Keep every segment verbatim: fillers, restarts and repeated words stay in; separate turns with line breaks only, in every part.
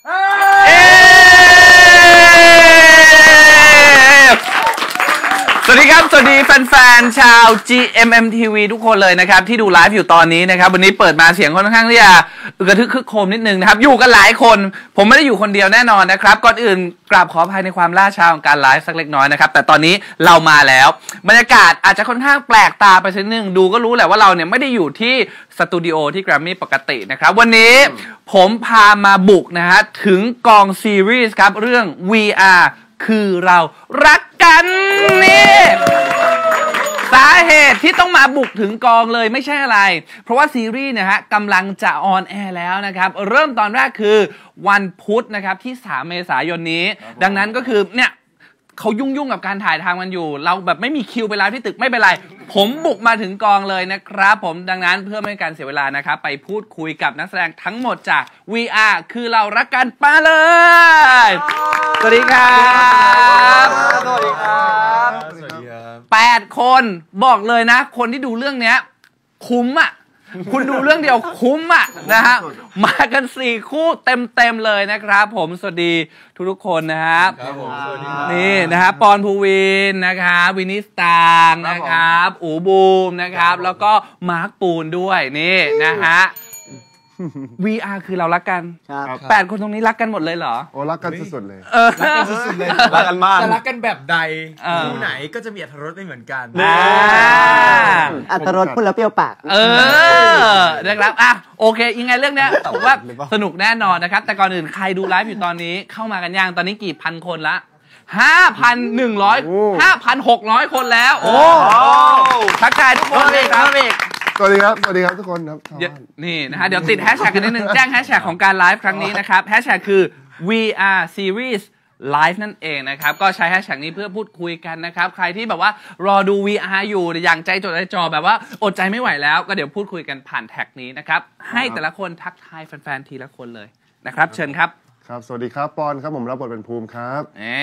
สวัสดีครับสวัสดีแฟนๆชาว จี เอ็ม เอ็ม ที วี ทุกคนเลยนะครับที่ดูไลฟ์อยู่ตอนนี้นะครับวันนี้เปิดมาเสียงค่อนข้างที่จะกระทึกคึกโครมนิดนึงนะครับอยู่กันหลายคนผมไม่ได้อยู่คนเดียวแน่นอนนะครับก่อนอื่นกราบขออภัยในความล่าช้าของการไลฟ์สักเล็กน้อยนะครับแต่ตอนนี้เรามาแล้วบรรยากาศอาจจะค่อนข้างแปลกตาไปสักนิดนึงดูก็รู้แหละว่าเราเนี่ยไม่ได้อยู่ที่สตูดิโอที่แกรมมี่ปกตินะครับวันนี้ผมพามาบุกนะฮะถึงกองซีรีส์ครับเรื่อง วี อาร์ คือเรารักกันนี่สาเหตุที่ต้องมาบุกถึงกองเลยไม่ใช่อะไรเพราะว่าซีรีส์เนี่ยฮะกำลังจะออนแอร์แล้วนะครับเริ่มตอนแรกคือวันพุธนะครับที่สามเมษายนนี้ดังนั้นก็คือเนี่ยเขายุ่งๆกับการถ่ายทางมันอยู่เราแบบไม่มีคิวไปแล้วที่ตึกไม่เป็นไรผมบุกมาถึงกองเลยนะครับผมดังนั้นเพื่อไม่ให้การเสียเวลานะครับไปพูดคุยกับนักแสดงทั้งหมดจาก วี อาร์ คือเรารักกันมาเลยสวัสดีครับ
สวัสดีครับสวัสดีครับ
แปดคนบอกเลยนะคนที่ดูเรื่องเนี้ยคุ้มอ่ะคุณดูเรื่องเดียวคุ้มอ่ะนะฮะมากันสี่คู่เต็มๆเลยนะครับผมสวัสดีทุกๆคนนะครับนี่นะครับปอนภูวินนะครับวินิสตางนะครับอูบูมนะครับแล้วก็มาร์คปูนด้วยนี่นะฮะ วี อาร์ คือเรารักกันแปดคนตรงนี้รักกันหมดเลยเหรอ
โอ้รักกันสุดๆเลย
รักกันสุดๆเลย
รักกันมาก
จะรักกันแบบใดคู่ไหนก็จะมีอรรถรสไม่เหมือนกัน
อรรถรสพูดแล้วเปรี้ยวปาก
เออนะครับอ่ะโอเคยังไงเรื่องเนี้ยผมว่าสนุกแน่นอนนะครับแต่ก่อนอื่นใครดูไลฟ์อยู่ตอนนี้เข้ามากันยังตอนนี้กี่พันคนละห้าพันหนึ่งร้อย ห้าพันหกร้อยคนแล้วโอ้ทักทายทุกคนเลยครับ
สวัสดีครับสวัสดีครับทุกคนครับ
นี่นะฮะเดี๋ยวติดแฮชแท็กกันนิดนึงแจ้งแฮชแท็กของการไลฟ์ครั้งนี้นะครับแฮชแท็กคือ วี อาร์ Series Live นั่นเองนะครับก็ใช้แฮชแท็กนี้เพื่อพูดคุยกันนะครับใครที่แบบว่ารอดู วี อาร์ อยู่อย่างใจจดใจจ่อแบบว่าอดใจไม่ไหวแล้วก็เดี๋ยวพูดคุยกันผ่านแท็กนี้นะครับให้แต่ละคนทักทายแฟนๆทีละคนเลยนะครับเชิญครับ
ครับสวัสดีครับปอนครับผมรับบทเป็นภูมิครับ
เอ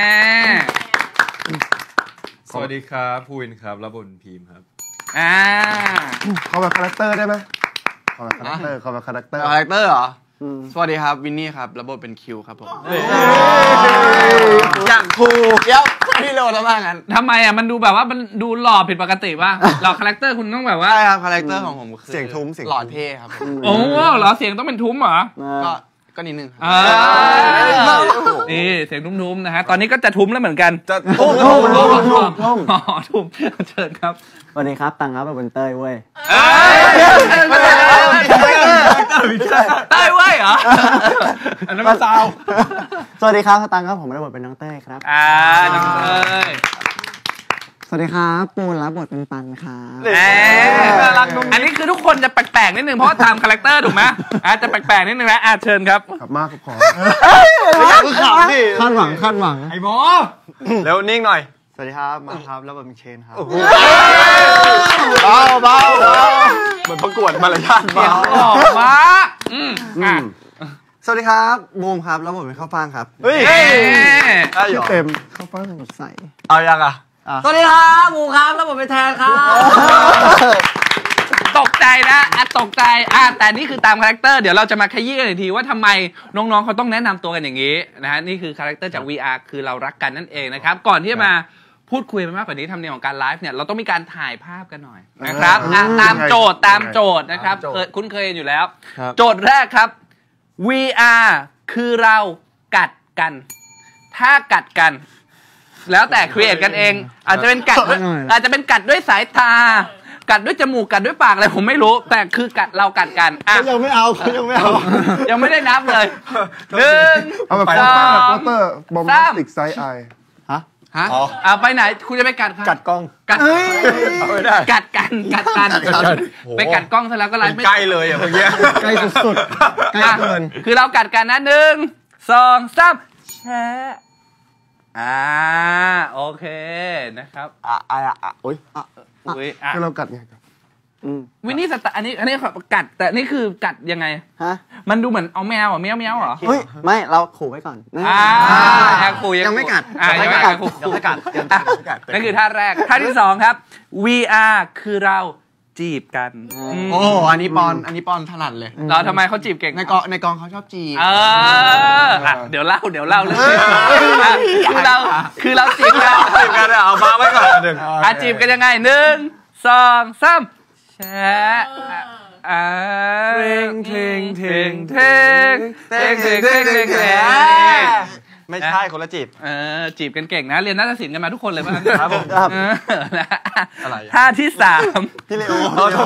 สวัสดีครับภูวินครับรับบทเป็นพีมครับ
อ่า
ขอแบบคาแรคเตอร์ได้ไหมขอแบบคาแรคเตอร์ขอแบบคาแรคเตอร์
คาแรคเตอร์เหรอสวัสดีครับวินนี่ครับรับบทเป็นคิวครับผมอย่างถูกเดี๋ยวพี่โรแล้วว่างั้น
ทำไมอ่ะมันดูแบบว่ามันดูหล่อผิดปกติป่ะหล่อคาแรคเตอร์คุณต้องแบบว่า
ใช่ครับคาแรคเตอร์ของผมคือเสียงทุ้มเสียงหล่อเท่ครับ
โอ้เหรอเสียงต้องเป็นทุ้มเหรอ
ก็ก็นิดนึง
นี่เสียงทุ้มๆนะฮะตอนนี้ก็จะทุ้มแล้วเหมือนกัน
จะทุ้มทุ้มทุ้มทุ้ม
ทุ้มอ๋อทุ้มเชิญครับ
สวัสดีครับตังครับเป็นเต้ยเว้ย
เต้ยเว้ยเหรออันนั้นมาซาว
สวัสดีครับตังครับผมรับบทเป็นน้องเต้ยครับ
อ่าน้องเต้ย
สวัสดีครับปูนรับบทเป็นปันครับ
อันนี้คือทุกคนจะแปลกๆนิดนึงเพราะตามคาแรคเตอร์ถูกไหมอาจจะแปลกๆนิดนึงนะอาเชิญครับ
ขับมากครับขอ
คาดหวังคาดหวัง
ไอ้หมอ
เร็วนิ่งหน่อยสวัสดีครับมาครับรับบทเป็นเชนครับ
เบาเบาเหมือนประกวดมารยาท
เบามา
สวัสดีครับบูมครับรับบทเป็นข้าวฟ่างครับ
เฮ้ย
เต็มข้าวฟ่าง
ใส่
เอายังอ่ะ
สวัสดีครับบูมครับรับบทเป็นแทนครับ
ตกใจนะอ่ะตกใจอ่ะแต่นี่คือตามคาแรคเตอร์เดี๋ยวเราจะมาขยี้กันอีกทีว่าทำไมน้องๆเขาต้องแนะนำตัวกันอย่างนี้นะฮะนี่คือคาแรคเตอร์จาก วี อาร์ คือเรารักกันนั่นเองนะครับก่อนที่จะมาพูดคุยไปมากกว่านี้ทำเนียมของการไลฟ์เนี่ยเราต้องมีการถ่ายภาพกันหน่อยนะครับตามโจทย์ตามโจทย์นะครับเคยคุ้นเคยอยู่แล้วโจทย์แรกครับ วี อาร์ คือเรากัดกันถ้ากัดกันแล้วแต่ครีเอทกันเองอาจจะเป็นกัดอาจจะเป็นกัดด้วยสายตากัดด้วยจมูกกัดด้วยปากอะไรผมไม่รู้แต่คือกัดเรากัดกัน
อ่ะยังไม่เอายังไม่เอา
ยังไม่ได้นับเลยหนึ่ง
เอาแบบโปสเตอร์โปสเตอร์บอมบ์สติกไซส์ไอ
ฮะ
ฮะเอาไปไหนคุณจะไปกัดครับ
กัดกล้อง
กัดไม่ได้กัดกันกัดกันไปกัดกล้องซะแล้วก็ไลฟ์ไม่
ใกล้เลยอ่ะเมื่อกี้
ใกล้สุดๆใกล้เกิน
คือเรากัดกันนะหนึ่งสองสามแชะอ่าโอเคนะครับ
อ่ะอ่ะอ่ะโอ้ย
อ่ะ
คือเรากัดไง
วินนี่สตาอันนี้อันนี้กัดแต่นี่คือกัดยังไง
ฮะ
มันดูเหมือนเอาแมวอ่ะแมวแมวเหรอ
เฮ้ยไม่เราขู่ไว้ก่อน
อ่าขู่
ยังไม่กัด
ยังไม่กัดยังไม่กัดนั่นคือท่าแรกท่าที่สองครับ วี อาร์ คือเราจีบกัน
โอ้อันนี้ปอนอันนี้ปอนถนัดเลย
เราทำไมเขาจีบเก่ง
ในกองในกองเขาชอบจีบ
เอออ่ะเดี๋ยวเล่าเดี๋ยวเล่าเรื่องนี้อ่ะคือเราคือเราจีบกัน
จีบกันเอามาไว้ก่อนหนึ่ง
อ่ะจีบกันยังไงหนึ่งสองสามแชะอ่าเทงเทงเทงเทงเทงเทงเทงเทงเทง
ไม่ใช่คนละจีบ
เออจีบกันเก่งนะเรียนนาฏศิลป์กันมาทุกคนเลยป่ะ
ครับผม
เออนะ
อะไร
ท่าที่สาม
พี่เลโอ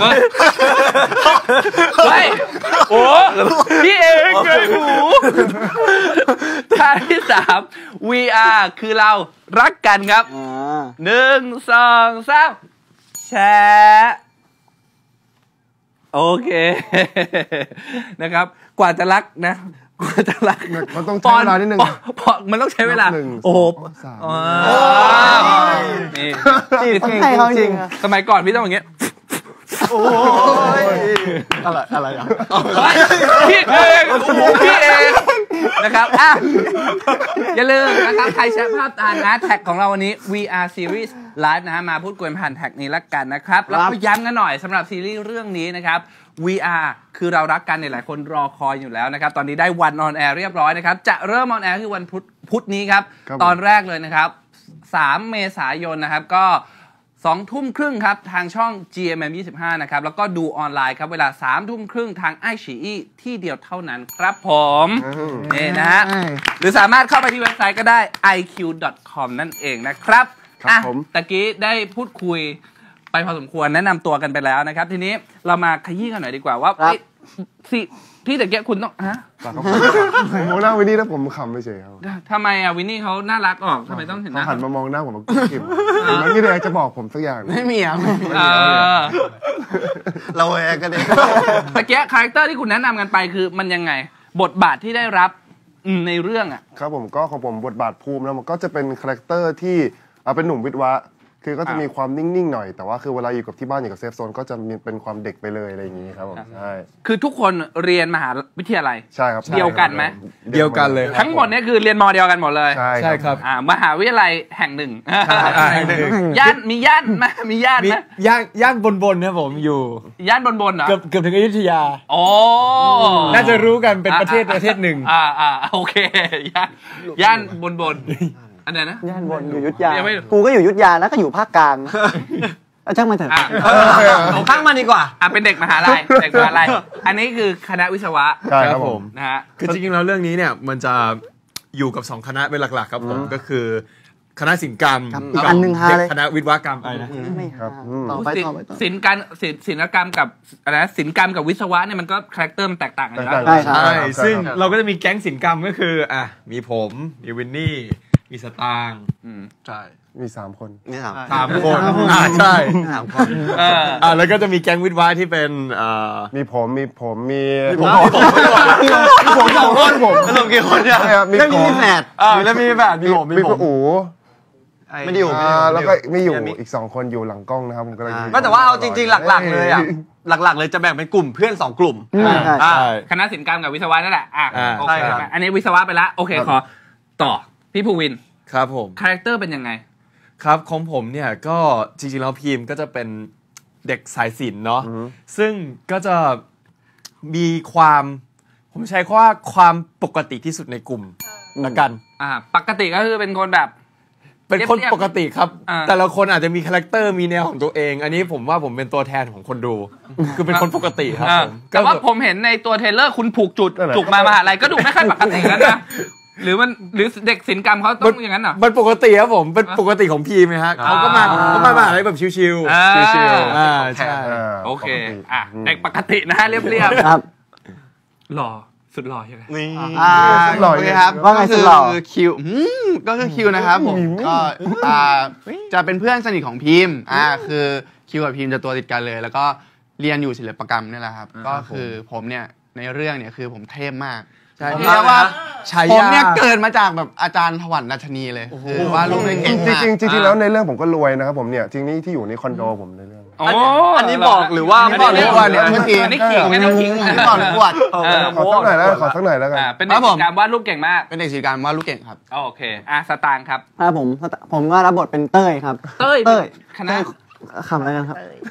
เฮ้ยโอ้พี่เองไงหมูท่าที่สาม วี อาร์ คือเรารักกันครับหนึ่งสองสามแชร์โอเคนะครับกว่าจะรักนะกว่าจะรัก
มันต้องใช้เวลานิดนึง
ปอนมันต้องใช้เวลา
หนึ่ง
โอ้โห
สาม
อ๋อนี่
จีบเก่งจริง
สมัยก่อนพี่ต้องอย่างเงี้ย
โอ้ยอะไรอะไรอ่ะ
พี่เองพี่เองนะครับอ่ะอย่าลืมนะครับใครแชร์ภาพตามนะแท็กของเราวันนี้ วี อาร์ Series Live นะฮะมาพูดคุยผ่านแท็กนี้ละกันนะครับแล้วก็ย้ำกันหน่อยสำหรับซีรีส์เรื่องนี้นะครับ วี อาร์ คือเรารักกันเนี่ยหลายคนรอคอยอยู่แล้วนะครับตอนนี้ได้วันออนแอร์เรียบร้อยนะครับจะเริ่มออนแอร์คือวันพุธพุธนี้ครับ
ครับ
ตอนแรกเลยนะครับสามเมษายนนะครับก็สองทุ่มครึ่งครับทางช่อง จี เอ็ม เอ็ม ยี่สิบห้านะครับแล้วก็ดูออนไลน์ครับเวลาสามทุ่มครึ่งทางไอฉีอีที่เดียวเท่านั้นครับผมนี่นะฮะหรือสามารถเข้าไปที่เว็บไซต์ก็ได้ ไอ คิว ดอท คอม นั่นเองนะครับ
ครับ
อ่ะ
ผม
ตะกี้ได้พูดคุยไปพอสมควรแนะนำตัวกันไปแล้วนะครับทีนี้เรามาขยี้กันหน่อยดีกว่าว่าเอ้ยสิที่ตะเกียคุณต้องฮะ
ผมมองหน้าวินนี่แล้วผมขำไปเฉยครับ
ทำไมอ่ะวินนี่เขาน่ารักออกทำไมต้องเห็นห
เขา
น้า
หันมามองหน้าผมแล้วกิมมันมีอะไรจะบอกผมสักอย่าง
ไม่มีอ่ะ
เออ
เราแวงกันเอง
ตะเกียคาแรคเตอร์ที่คุณแนะนำกันไปคือมันยังไง บทบาทที่ได้รับอืมในเรื่องอ่ะ
ครับผมก็ของผมบทบาทภูมิแล้วมันก็จะเป็นคาแรคเตอร์ที่อ่าเป็นหนุ่มวิทย์วะคือก็จะมีความนิ่งๆหน่อยแต่ว่าคือเวลาอยู่กับที่บ้านอยู่กับเซฟโซนก็จะมีเป็นความเด็กไปเลยอะไรอย่างนี้ครับผมใช่
คือทุกคนเรียนมหาวิทยาลัย
ใช่ครับ
เดียวกันไหม
เดียวกันเลย
ทั้งหมดเนี่ยคือเรียนมอเดียวกันหมดเลย
ใช่
ใช่ครับ
อ่ามหาวิทยาลัยแห่งหนึ่ง
แห่งหนึ่ง
ย่านมีย่านไหมมีย่าน
มี
ไหม
ย่างย่างบนบนๆนะผมอยู่
ย่านบนบนๆเหรอ
เกือบเกือบถึงอยุธยา
โอ้
น่าจะรู้กันเป็นประเทศประเทศหนึ่ง
อ่าอ่าโอเคย่านย่านบนบนอันไหนนะ
ย่านบนอยู่ยุทธยา
ยังไม่
กูก็อยู่ยุทธยานะก็อยู่ภาคกลางเอาช่างมันเถอะ
อ่ะ
เอาข้างมันดีกว่า
อ่ะเป็นเด็กมหาลัยเด็กมหาลัยอันนี้คือคณะวิศวะ
ใช่ครับผม
นะฮะ
คือจริงๆแล้วเรื่องนี้เนี่ยมันจะอยู่กับสองคณะเป็นหลักๆครับผมก็คือคณะศิลปกรรม
ครับอีกอันหนึ่งฮาเลย
คณะวิศวกรรมอะไรนะ
ไม่
ครับ
หา
อืม
ต่อไป
ศิล
ต่อ
ป์
ไปต่อ
ศิลป์การศิลป์ศิลปกรรมกับอะไรนะศิลปกรรมกับวิศวะเนี่ยมันก็คาแรคเตอร์มันแตกต่างกันอยู่แล้ว
ใช่ครับ
ใช่
ครับ
ซึ่ง
ครับ
เราก็จะมีแก๊งศิลปกรรมก็คืออ่ะมีผมมีวินนี่มีสตางค์
อืม
ใช่
มีสามคน
นี่ถาม
สามคนอ่าใช่
ถามคน
เออ
อ่าแล้วก็จะมีแก๊งวิทย์วะที่เป็นอ่า
มีผมมีผมมี
ผม
มีผมสองคนผม
สรุปกี่คนเนี่ย
ใช่ครับมี
แล้วมี
ผม
แฝด
อ่าแล้วมีแบบมีผม
มี
มีผ
คุณ
ม
อู๋
ไม่ได้อยู่ไม่ได้
อ่า
อยู่
แล้วก็ไม่อยู่
มี
อีกสองคนอยู่หลังกล้องนะครับผมกำลัง
ไม่แต่ว่าเอาจริงๆหลักๆเลยอ่ะหลักๆเลยจะแบ่งเป็นกลุ่มเพื่อนสองกลุ่ม
อืมใช่
ใช่
คณะศิลปกรรมกับวิศวะนั่นแหละอ่ะ
อ่า
โอ
ใช่
เค
ครับ
อันนี้วิศวะไปละโอเคขอต่อพี่ภูวิน
ครับผม
คาแรคเตอร์เป็นยังไง
ครับของผมเนี่ยก็จริงๆแล้วพีมก็จะเป็นเด็กสายศิลป์เนาะซึ่งก็จะมีความผมใช้คำว่าความปกติที่สุดในกลุ่มละกัน
อ่าปกติก็คือเป็นคนแบบ
เป็นคน
เรียบๆ
ปกติครับ
อ่า
แต่ละคนอาจจะมีคาแรคเตอร์มีแนวของตัวเอง อันนี้ผมว่าผมเป็นตัวแทนของคนดู คือเป็นคนปกติครับ
อ่า
ผม
แต่ว่า
ก็
ผมเห็นในตัวเทรลเลอร์คุณผูกจุด
นั่นแหละ
จุกมามหาลัยก็ดูไม่ค่อยปกติแล้วนะหรือมันหรือเด็กศิลปกรรมเขาต้องอย่างนั้นเหรอ
มันปกติครับผมเป็นปกติของพีมนะฮะเขาก็มาเขามามาอะไรแบบชิว
อ่า
ๆชิวๆอ่าใช่
อ่า
โอเค
ปกติ
อ่ะเด็กปกตินะฮะเรียบเรียบ
ครับ
หล่อสุดหล่อใช่ไหม
นี่
อ่า
หล่อ
โอ
ยัง
เค
ไง
ครับ ว่าไงสุดหล่อ
คือคิวอืมก็คือคิวนะครับผมก็อ่าจะเป็นเพื่อนสนิทของพิมพ์อ่าคือคิวกับพิมพ์จะตัวติดกันเลย แล้วก็เรียนอยู่ศิลปกรรมนี่แหละครับ ก็คือผมเนี่ยในเรื่องเนี่ยคือผมเทพมาก
ใช่
ผมเรียกว่า
ฉายา
ผมเนี่ยเกิดมาจากแบบอาจารย์ถวันรัชนีเลยคือว่าลูกได้เก่ง
จริ
มาก
งๆจริงๆแล้วในเรื่องผมก็รวยนะครับผมเนี่ยจริงนี่ที่อยู่ในคอนโดผมในเรื่อง
โอ้
อันนี้บอกหรือว่า
ไม่
บอก
ได้
หรือ
เรียก
ว่า
ว่า
เนี่ย
เมื่อกี้อันนี้ขิงอันนี้ขิง
อันนี้บอกหรืออวด
เออ
ขอสักหน่อยแล้วขอสักหน่อยแล้วกัน
อ่าเป็นเด็กศิลปกรรมวาดรูปเก่งมาก
เป็นเด็กศิลปกรรมว่าลูกเก่งครับ
โอเคอ่ะสตางค์ครับ
ครับผมผมก็รับบทเป็นเต้ยครับ
เต้ย
เต้ย
คณะ
คำอะไรกันครับ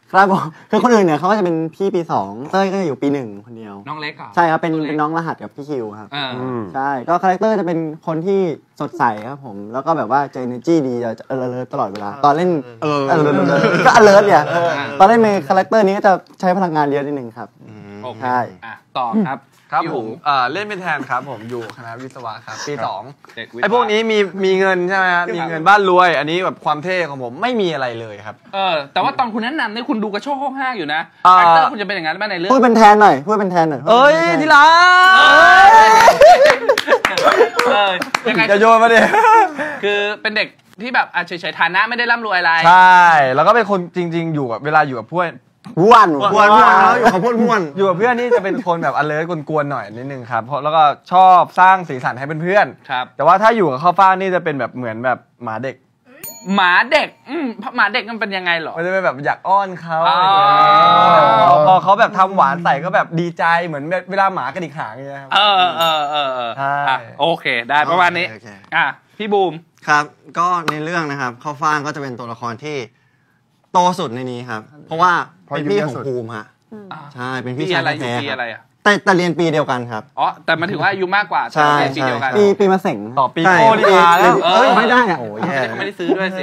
ครับผมคือคนอื่นเนี่ยเขาก็จะเป็นพี่ปีสองเต้ยก็จะอยู่ปีหนึ่งคนเดียว
น้องเล็กเหรอ
ใช่ครับเป็นเป็นน้องรหัสกับพี่คิวครับ
อ่า
อืม
ใช่ก็คาแรคเตอร์จะเป็นคนที่สดใสครับผมแล้วก็แบบว่าเจอ energy ดีจะเออเลิศตลอดเวลาตอนเล่นเออก็ alert เนี่ยตอนเล่นในคาแรคเตอร์นี้ก็จะใช้พลังงานเยอะนิดนึงครับ
โอเค
ใช่
อ่ะต่อครับ
ครับ
พี่
ผ
หู
มเอ่อเล่นเป็นแทนครับผมอยู่คณะวิศวะครับปีสอง
เด็กวิท
ไอ้พวกนี้มีมีเงินใช่ไหมครับมีเงินบ้านรวย อันนี้แบบความเท่ของผมไม่มีอะไรเลยครับ
เออแต่ว่าตอนคุณแนะนำเนี่ยคุณดูกระโชกโคกห้างอยู่นะ
อ่า
คาแรคเตอร์คุณจะเป็นอย่างนั้นไหมในเรื่อง
พูดเป็นแทนหน่อยพูดเป็นแทนหน่อย
เอ้ยที่รัก
เออยังไง
อย่าโยนมาดิ
คือเป็นเด็กที่แบบอ่ะเฉยๆฐานะไม่ได้ร่ำรวยอะไร
ใช่ แล้วก็เป็นคนจริง ๆ อยู่กับเวลาอยู่กับเพื่อน
ว้วน
พวนพวนแล้วอยู่กับพวนพวน
อยู่กับเพื่อนนี่จะเป็นคนแบบ alert กวนๆหน่อยนิดนึงครับเพราะแล้วก็ชอบสร้างสีสันให้เพื่อนๆ
ครับ
แต่ว่าถ้าอยู่กับข้าวฟ่างนี่จะเป็นแบบเหมือนแบบหมาเด็ก
หมาเด็กอืมหมาเด็กมันเป็นยังไงเหรอ
มันจะเป็นแบบอยากอ้อนเขา
อ๋อ
พอพอเขาแบบทำหวานใส่ก็แบบดีใจเหมือนเวลาหมากระดิกหางอย่างเงี้ยครับ
เออเออเออเออ
ใช่
อ่ะโอเค ได้ประมาณนี้
โอเค
อ่ะพี่บูม
ครับก็ในเรื่องนะครับข้าวฟ่างก็จะเป็นตัวละครที่โตสุดในนี้ครับ เพราะว่าเป็นพี่ของภูมิฮะใช่เป็นพี่
พี่
ชาย
อะไรอยู่
แท้
ปี
ๆค
อะไร
รับ
อ่ะ
แต่แต่เรียนปีเดียวกันครับ
อ๋อแต่มาถึงว่าอายุมากกว่า
ใช่
แต่เรียนปีเดียวกัน
ใช่
ปีปีมาเสง
ต่อปี
ใช่
โคลีลาแล้ว
เออ
ไม่ได้อะ
โอ้ย
ไม่
แย่
ได้ไม่ได้ซื้อด้วยสิ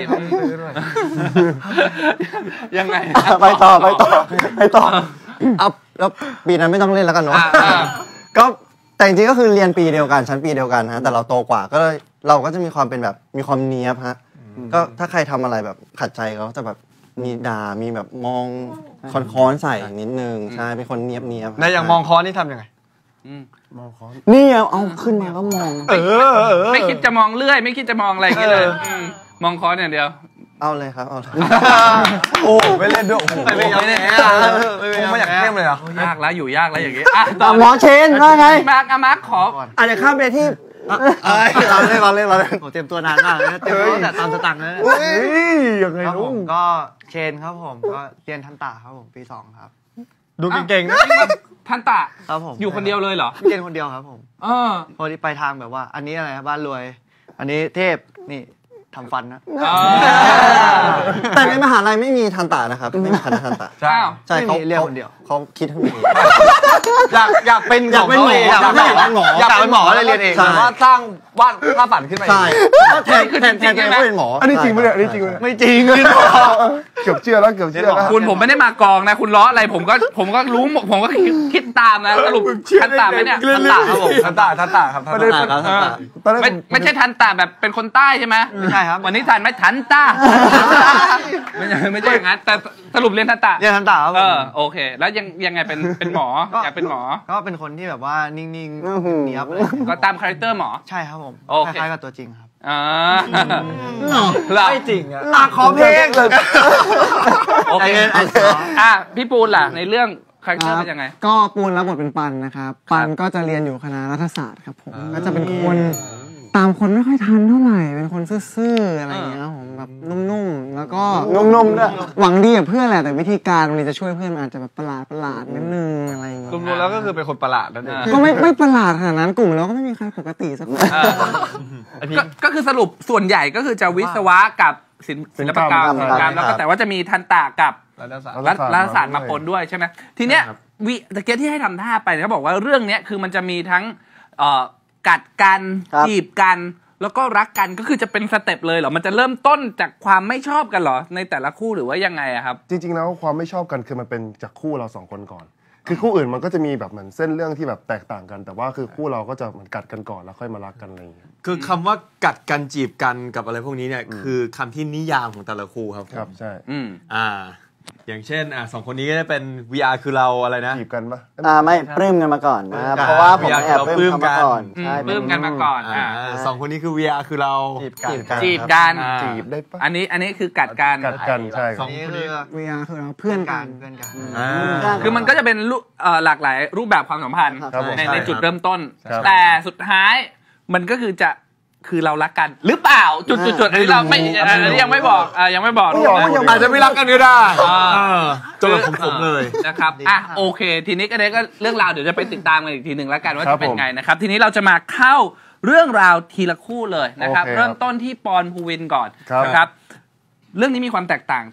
ยังไง
ไปต่อไปต่อไปต่อเอาแล้วปีนั้นไม่ต้องเล่นแล้วกันเนาะ
อ่ะอ่ะ
ก็แต่จริงๆก็คือเรียนปีเดียวกันชั้นปีเดียวกันฮะแต่เราโตกว่าก็เลยเราก็จะมีความเป็นแบบมีความเนียบฮะก็ถ้าใครทำอะไรแบบขัดใจเขาจะแบบมีด่ามีแบบมองคอนคอนๆใส่นิดนึงใช่เป็นคนเนียบเนียบ
ในอย่างมองคอนี่ทำยังไง
นี่เอาเอาขึ้นมาแล้วมอง
เออเออ
ไม่คิดจะมองเลื่อย ไม่คิดจะมองอะไรอย่างเงี้ยเลยมมองคอนอย่างเดียว
เอาเลยครับเอาเลย
โอ้ไม่เล่นด้วยโอ้โห
ไม่เล่น
ไม่อยากเข้มเลยเหรอ
ยากแล้วอยู่ยากแล้วอย่างเงี้ยอ่ะต่
อ่ะ
อ
หมอเชนว่าไง
มาร์คอ่ะมาร์คขอ
อาจจะข้ามไปที่
เราเล่นเราเล่นเราเล่นผมเตรียมตัวนานมากเลยนะเตรียมตัวตั้งแต่ตอนสตังค์เลย
ยังไง
ครับ
ลู
ผ
ก
มก็เชนครับผมก็เรียนทันตะครับผมปีสองครับ
ดูเก่งๆนะ
ท่านตะ
ครับผม
อยู่คนเดียวเลยเหรอ
เรียนคนเดียวครับผม
เออ
พอที่ไปทางแบบว่า อันนี้อะไรครับบ้านรวย อันนี้เทพนี่ทำฟันนะ
แต่ในมหาลัยไม่มีทันตะนะครับไม่มีคณะทันตะ
ใช่
อ้าว
ใช่เขา
ไม่มีเรียกคนเดียว
เขาคิดให้มันเอง
อยากอยากเป็น
อยากเป็นหมอ
อยากเป็นหมออยากเป็นหมอเลยเรียนเอง
ใช่
แต่ว่าสร้างวาดภาพฝันขึ้นมาเอง
ใช่แทนแทนแทนแทนผู้เป็นหมอ
อันนี้จริงปะเนี่ยอันนี้จริงปะเนี่ย
ไม่จริง
เกือบเชื่อแล้วเกือบเชื่อแล้ว
คุณผมไม่ได้มากองนะ คุณล้ออะไรผมก็ผมก็รู้หมดผมก็คิดคิดตามนะสรุปทันตะไหมเนี่ยทันตะครับผม
ทันตาทันตาครับทัน
ประเด็น
ตา
ทันตะ
ตอนแรก
ไม่
ผม
ไม่ใช่ทันตะแบบเป็นคนใต้ใช่ไหม
ไม่ใช่ครับ
วันนี้ทันไหมทันตะไม่ใช่ไม่ใช่อย่างนั้นแต่สรุปเรียนทันตะ
เรียนทันตะครับผ
เอ
ม
อโอเค แล้วยังยังไงเป็นเป็นหมออยากเป็นหมอ
ก็เป็นคนที่แบบว่านิ่ง
อื้อหือ
ๆเนียบเลย
ก็ตามคาแรคเตอร์หมอ
ใช่ครับผม
โอ
ค
เค
ล้ายๆกับตัวจริงครับ
อ่า
หรอ
เรา
ไม่จริงอะ
หลักขอเพลงเลย
โอเค
ไอ้เงิน
อ่ะพี่ปูนล่ะในเรื่องคาแรคเตอร์เป็นยังไง
ก็ปูนรับบทเป็นปันนะครับ ปันก็จะเรียนอยู่คณะรัฐศาสตร์ครับผมก็จะเป็นคนตามคนไม่ค่อยทันเท่าไหร่ เป็นคนซื่อๆอะไรอย่างเงี้ยครับผมแบบนุ่มๆ แล้วก็นุ่มๆด้วยหวังดีกับเพื่อนแหละแต่วิธีการมันจะช่วยเพื่อนมันอาจจะแบบประหลาดประหลาดๆนิดนึงอะไรอย่างเงี้ย
รวมๆแล้วก็คือเป็นคนประหลาดนั่นเอง
ก็ไม่ไม่ประหลาดขนาดนั้นกลุ่มเราก็ไม่มีใครปกติสักคน
เออก็ก็คือสรุปส่วนใหญ่ก็คือจะวิศวะกับศิลป์ศิลปกรรม
ศิลปกรรม
แล้วก็แต่ว่าจะมีทันตะกับ
รัฐศาสตร์
รัฐรัฐศาสตร์มาปนด้วยใช่ไหมทีเนี้ยวิตะเกียที่ให้ทำท่าไปเนี่ยเขาบอกว่าเรื่องเนี้ยคือมันจะมีทั้งเอ่อกัดกัน
ครับ
จีบกันแล้วก็รักกันก็คือจะเป็นสเต็ปเลยเหรอมันจะเริ่มต้นจากความไม่ชอบกันเหรอในแต่ละคู่หรือว่ายังไงอะครับ
จริง ๆ แล้วความไม่ชอบกันคือมันเป็นจากคู่เราสองคนก่อน คือคู่อื่นมันก็จะมีแบบเหมือนเส้นเรื่องที่แบบแตกต่างกัน แต่ว่าคือคู่เราก็จะเหมือนกัดกันก่อนแล้วค่อยมารักกันอะไรอย่างเงี้ย
คือคำว่ากัดกันจีบกันกับอะไรพวกนี้เนี่ยคือคำที่นิยามของแต่ละคู่ครับ
ครับใช่
อืม
อ่า อย่างเช่นอ่าสองคนนี้ก็จะเป็น วี อาร์ คือเราอะไรนะ
จีบกันปะ
อ่าไม่ปลื้มกันมาก่อนนะครับ
อ่า
เพราะว่าผม
อยาก
แอบปลื้ม
เราปลื้ม
เขามาก่อน
อืม
ใช่
ปลื้มกันมาก่อน
อ่า
อ่า
สองคนนี้คือ วี อาร์ คือเรา
จีบกัน
จีบกัน
อ่า
จีบได้ปะ
อันนี้อันนี้คือกัดกัน
กัดกันใช่ค
ส
รั
อบ ง
นี่
คน
คื
นี้
อ
เวียคือเราเพื่อนกัน
เพื่อนกัน
อ่า
คือมันก็จะเป็นรูปเอ่อหลากหลายรูปแบบความสัมพันธ์
ครับผม
ใน
ใช่
ในจุดเริ่มต้น
ครับ
แต่สุดท้ายมันก็คือจะคือเรารักกันหรือเปล่าจุดจุดจุดอันนี้เราไม่อันนี้ยังไม่บอกอ่ายังไม่บอก
อาจจะไม่รักกันก็ได้
อ่า
เออจนแบบผมๆเลย
นะครับอ่ะโอเค ทีนี้ก็เด็ก็เรื่องราวเดี๋ยวจะไปติดตามกันอีกทีหนึ่งแล้วกันว่า
ครั
จะ
บ
เป็น
ผม
ไงนะครับ ทีนี้เราจะมาเข้าเรื่องราวทีละคู่เลยนะครับ
โอเคครับ
เริ่มต้นที่ปอนภูวินก่อน
ครับ
นะครับ เรื่องนี้มีความแตกต่างจาก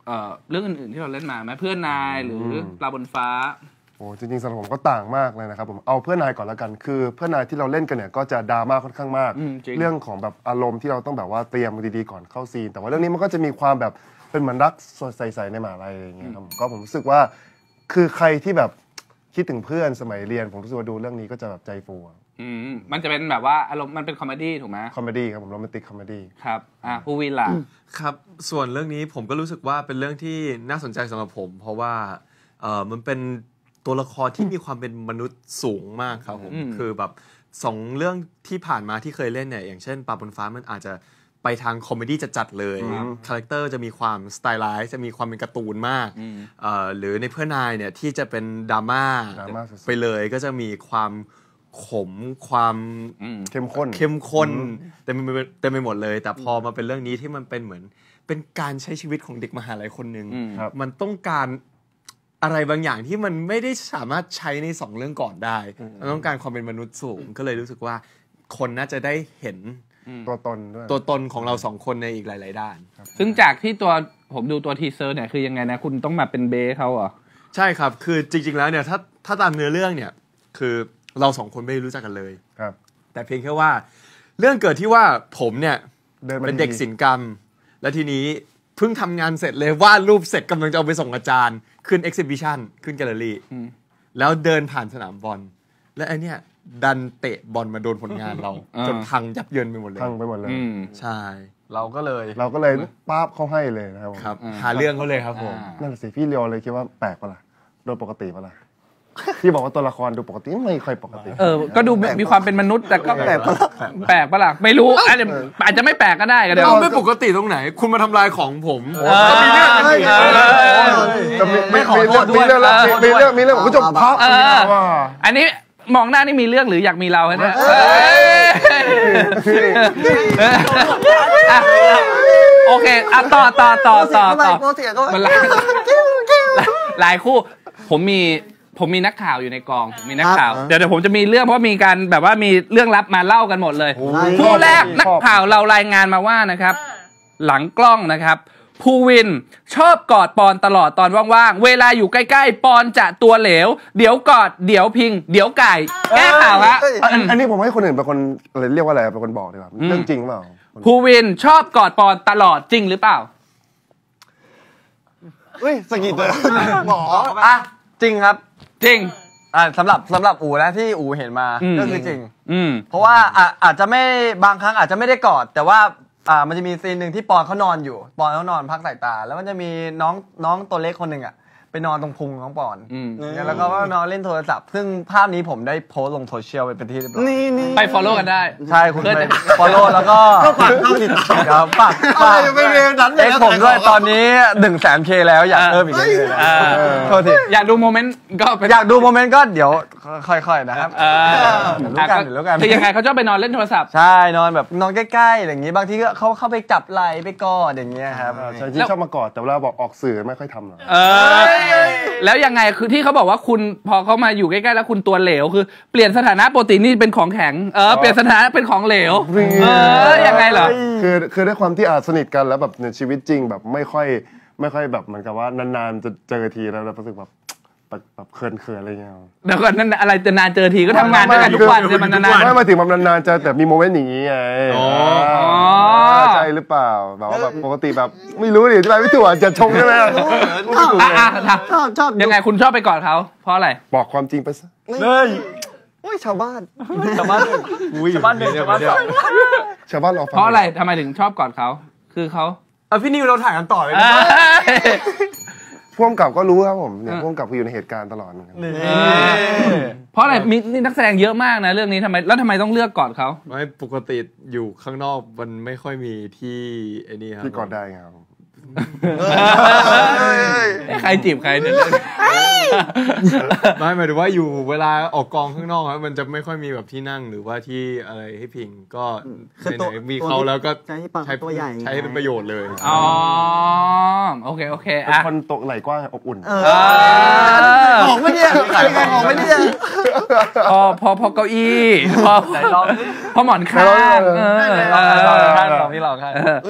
เอ่อเรื่องอื่นๆที่เราเล่นมาไหมเพื่อนนายหรือปลาบนฟ้า
โอ้จริงๆสำหรับผมก็ต่างมากเลยนะครับผมเอาเพื่อนนายก่อนแล้วกันคือเพื่อนนายที่เราเล่นกันเนี่ยก็จะดราม่าค่อนข้างมากเรื่องของแบบอารมณ์ที่เราต้องแบบว่าเตรียมดีๆก่อนเข้าซีนแต่ว่าเรื่องนี้มันก็จะมีความแบบเป็นเหมือนรักสดใสๆในมหาลัยอย่างเงี้ยครับก็ผมรู้สึกว่าคือใครที่แบบคิดถึงเพื่อนสมัยเรียนผมรู้สึกว่าดูเรื่องนี้ก็จะแบบใจฟู
อืมมันจะเป็นแบบว่าอารมณ์มันเป็นคอมเมดี้ถูกไหม
คอมเมดี้ครับผมโรแมนติกคอมเมดี้
ครับอ่ะผู้วินล่ะ
ครับส่วนเรื่องนี้ผมก็รู้สึกว่าเป็นเรื่องที่น่าสนใจสำหรับผมเพราะว่าเออมันเป็นตัวละครที่มีความเป็นมนุษย์สูงมากครับผมคือแบบสองเรื่องที่ผ่านมาที่เคยเล่นเนี่ยอย่างเช่นปลาบนฟ้ามันอาจจะไปทางคอมเมดี้จัดๆเลยคาแรคเตอร์จะมีความสไตล์ไลซ์จะมีความเป็นการ์ตูนมากหรือในเพื่อนนายเนี่ยที่จะเป็นดราม่าไปเลยก็จะมีความขมความ
เข้มข้น
เข้มข้นเต็มไปเต็มไปหมดเลยแต่พอมาเป็นเรื่องนี้ที่มันเป็นเหมือนเป็นการใช้ชีวิตของเด็กมหาลัยคนหนึ่งมันต้องการอะไรบางอย่างที่มันไม่ได้สามารถใช้ในสองเรื่องก่อนได้มันต้องการความเป็นมนุษย์สูงก็เลยรู้สึกว่าคนน่าจะได้เห็น
ตัวตนด้วย
ตัวตนของเราสองคนในอีกหลายๆด้าน
ซึ่งจากที่ตัวผมดูตัวทีเซอร์เนี่ยคือยังไงนะคุณต้องมาเป็นเบสเขาเหรอ
ใช่ครับคือจริงๆแล้วเนี่ยถ้าถ้าตามเนื้อเรื่องเนี่ยคือเราสองคนไม่รู้จักกันเลย
ครับ
แต่เพียงแค่ว่าเรื่องเกิดที่ว่าผมเนี่ยเป็นเด็กศิลปกรรมและทีนี้เพิ่งทำงานเสร็จเลยวาดรูปเสร็จกำลังจะเอาไปส่งอาจารย์ขึ้นเอ็กซิบิชันขึ้นแกลเลอรี่แล้วเดินผ่านสนามบอลและไอเนี้ยดันเตะบอลมาโดนผลงานเราจนพังยับเยินไปหมดเลย
พังไปหมดเลย
ใช่เราก็เลย
เราก็เลยป๊าบเขาให้เลยนะครับ
ครับหาเรื่องเขาเลยครับผม
นั่นสิพี่เลียวเลยคิดว่าแปลกปะล่ะโดยปกติปะล่ะที่บอกว่าตัวละครดูปกติไม่ค่อยปกติ
เออก็ดูมีความเป็นมนุษย์แต่ก็แปลกปะล่ะแปลกปะล่ะไม่รู้อาจจะอาจจะไม่แปลกก็ได้ก็ได้
ไม่ปกติตรงไหนคุณมาทำลายของผมก็มีเรื่องกันอีก
ไม่ขอโทษด้วยมีเรื่องมีเรื่องมีเรื่องผมก็จบพัก
อันนี้มองหน้านี่มีเรื่องหรืออยากมีเราเนี่ยโอเคอ่ะต่อต่อต่อต่อต่อมันหลายหลายคู่ผมมีผมมีนักข่าวอยู่ในกองมีนักข่าวเดี๋ยวเดี๋ยวผมจะมีเรื่องเพราะมีการแบบว่ามีเรื่องลับมาเล่ากันหมดเลยคู่แรกนักข่าวเรารายงานมาว่านะครับหลังกล้องนะครับภูวินชอบกอดปอนตลอดตอนว่างๆเวลาอยู่ใกล้ๆปอนจะตัวเหลวเดี๋ยวกอดเดี๋ยวพิงเดี๋ยวไก่แก้ข่าวฮะ
อันนี้ผมให้คนอื่นเป็นคนอะไรเรียกว่าอะไรเป็นคนบอกดีกว่าเรื่องจริงเปล่า
ภูวินชอบกอดปอนตลอดจริงหรือเปล่า
เฮ้ยสกิดเลยหมออ่ะจริงครับ
จริง
อ่าสำหรับสำหรับอู๋นะที่อู๋เห็นมาก็คือจริงเพราะว่าอาจจะไม่บางครั้งอาจจะไม่ได้กอดแต่ว่าอ่ามันจะมีซีนหนึ่งที่ปอนเขานอนอยู่ปอนเขานอนพักสายตาแล้วมันจะมีน้องน้องตัวเล็กคนหนึ่งอ่ะไปนอนตรงพุงของปอนแล้วก็นอนเล่นโทรศัพท์ซึ่งภาพนี้ผมได้โพสลงโซเชียลไปเป็นที่เรียบร้อย
ไป follow กันได้
ใช่คุณไป follow แล้วก็ฝากเข้าติดตามครับฝากฝากเอ็กผมด้วยตอนนี้หนึ่งแสนเคแล้วอยากเพิ่มอีกเลยโทษที
อยากดูโมเมนต์ก็
อยากดูโมเมนต์ก็เดี๋ยวค่อยๆนะครับ
รู้กันรู้กันคือยังไงเขาชอบไปนอนเล่นโทรศัพท์
ใช่นอนแบบนอนใกล้ๆอย่างนี้บางทีก็เขาเข้าไปจับไหล่ไปกอดอย่างเงี้ยครับ
ใช่ที่ชอบมากอดแต่เวลาบอกออกสื่อไม่ค่อยทำหรอก
แล้วยังไงคือที่เขาบอกว่าคุณพอเขามาอยู่ใกล้ๆแล้วคุณตัวเหลวคือเปลี่ยนสถานะปกตินี่เป็นของแข็งเออเปลี่ยนสถานะเป็นของเหลวเออยังไงเหรอ
คือคือด้วยความที่อาจสนิทกันแล้วแบบในชีวิตจริงแบบไม่ค่อยไม่ค่อยแบบเหมือนกับว่านานๆจะเจอทีแล้วเรารู้สึกแบบแบบเขินเขินอะไรเงี้ย
เดี๋ยวก่อนนั่นอะไรจะนานเจอทีก็ทำงานด้วยกันทุกวันจะมันนาน
ไม่มาถึงมันนานๆเจอแต่มีโมเมนต์อย่างนี้ไงอ๋อใช่หรือเปล่าแบบว่าแบบปกติแบบไม่รู้ดิที่ไปไม่ถูกจะชงใช่ไหม
ชอบชอบยังไงคุณชอบไปกอดเขาเพราะอะไร
บอกความจริงไปซะ
เลยโอ้ยชาวบ้านชาวบ้านชาวบ้านหนึ่งชาวบ้านสอง
ชาวบ้านรอฟัง
เพราะอะไรทำไมถึงชอบกอดเขาคือเขา
อ่ะพี่นิวเราถ่ายกันต่อเลย
พ่วงกับก็รู้ครับผมเนี่ยพ่วงกับคืออยู่ในเหตุการณ์ตลอดเหมือนกัน
เพราะอะไรมีนี่นักแสดงเยอะมากนะเรื่องนี้ทำไมแล้วทำไมต้องเลือกกอดเขา
ไม่ปกติอยู่ข้างนอกมันไม่ค่อยมีที่ไอ้นี่ครับ
ที่กอดได้ครับ
ใครจีบใครเนี่ย
ไม่หมายถึงว่าอยู่เวลาออกกองข้างนอกครับมันจะไม่ค่อยมีแบบที่นั่งหรือว่าที่อะไรให้พิงก็ไหนๆมีเขาแล้วก็ใช้ตัวใหญ่ใช้เป็นประโยชน์เลย
อ๋อโอเคโอเค
เป็นคนโตไหล่กว้างอบอุ่น
ของไม่เนี่ยของไม่เนี่ย
พอพอพอเก้าอี้พอพอหมอนข้าง
เออลองพี่ลองค่ะ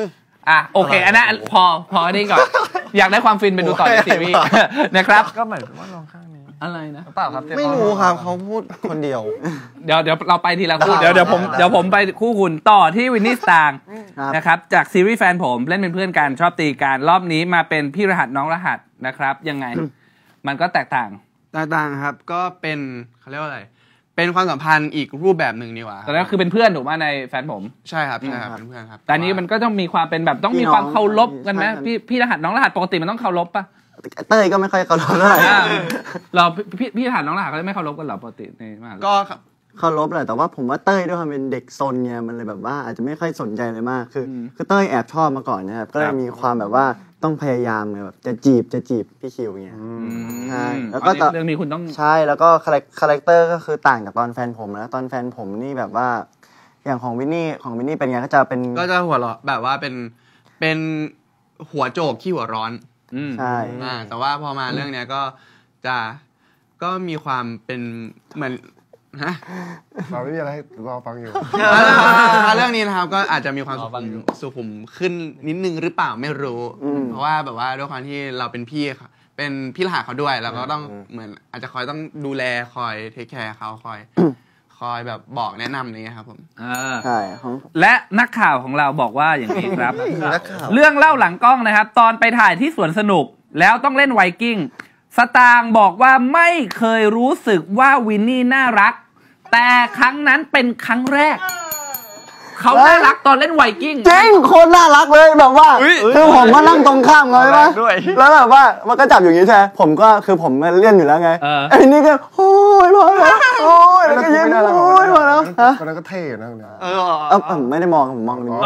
อ่ะโอเคอันนั้นพอพอนี่ก่อนอยากได้ความฟินไปดูต่อในซีรีส์นะครับ
ก็หมายถึงว่าลองข้างนี้
อะไรนะ
เปล่าครับ
ไม่รู้ครับเขาพูดคนเดียว
เดี๋ยวเดี๋ยวเราไปทีละคู่เดี๋ยวเดี๋ยวผมเดี๋ยวผมไปคู่คุณต่อที่วินนี่สตางค์นะครับจากซีรีส์แฟนผมเล่นเป็นเพื่อนกันชอบตีกันรอบนี้มาเป็นพี่รหัสน้องรหัสนะครับยังไงมันก็แตกต่าง
แตกต่างครับก็เป็นเขาเรียกว่าอะไรเป็นความสัมพันธ์อีกรูปแบบหนึ่งดีกว่า
แต่แล้วคือเป็นเพื่อนถูกไหมในแฟนผม
ใช่ครับใช่ครับเป็นเพื่อนครับ
แต่นี้มันก็ต้องมีความเป็นแบบต้องมีความเคารพกันไหมพี่พี่รหัสน้องรหัสปกติมันต้องเคารพป่ะ
เต้ยก็ไม่ค่อยเคารพเท่าไหร่
เราพี่พี่รหัสน้องรหัสก็ไม่เคารพกันหรอปกติในมาก
ก็
เคารพแหละแต่ว่าผมว่าเต้ยด้วยความเป็นเด็กซนเนี่ยมันเลยแบบว่าอาจจะไม่ค่อยสนใจเลยมากคือคือเต้ยแอบชอบมาก่อนนะครับก็เลยมีความแบบว่าต้องพยายามแบบจะจีบจะจีบพี่คิวเงี้ยใช่แล้วก็
เรื่องนี้คุณต้อง
ใช่แล้วก็คาแรคเตอร์ก็คือต่างจากตอนแฟนผมนะตอนแฟนผมนี่แบบว่าอย่างของวินนี่ของวินนี่เป็นไงก็จะเป็น
ก็จะหัวเราะแบบว่าเป็นเป็นหัวโจกขี้หัวร้อน
ใช่
แต่ว่าพอมาเรื่องเนี้ยก็จะก็มีความเป็นเหมือนฮะ
เราไม่มีอะไรรอฟังอยู่
เรื่องนี้นะครับก็อาจจะมีความสุขุมสุขุมขึ้นนิดนึงหรือเปล่าไม่รู้เพราะว่าแบบว่าด้วยความที่เราเป็นพี่เป็นพี่รหัสเขาด้วยเราก็ต้องเหมือนอาจจะคอยต้องดูแลคอยเทคแคร์เขาคอยคอยแบบบอกแนะนำนี้ครับผม
ใช่
และนักข่าวของเราบอกว่าอย่างนี้ครับเรื่องเล่าหลังกล้องนะครับตอนไปถ่ายที่สวนสนุกแล้วต้องเล่นไวกิ้งสตางค์บอกว่าไม่เคยรู้สึกว่าวินนี่น่ารักแต่ครั้งนั้นเป็นครั้งแรกเขาน่ารักตอนเล่นไวกิ้ง
จริงคนน่ารักเลยแบบว่าคือผมก็นั่งตรงข้ามเขาใช่ไหมแล้วแบบว่ามันก็จับอย่างนี้ใช่ไหมผมก็คือผมเล่นอยู่แล้วไงไอ้นี่ก็โอ้ยพอแล้วโอ้ยแล้วก็ยิ้มโอ้ยพอแล้วฮะ
คนนั้นก็เท่นะเนี่ย
เออผมไม่ได้มองผมมองเป็น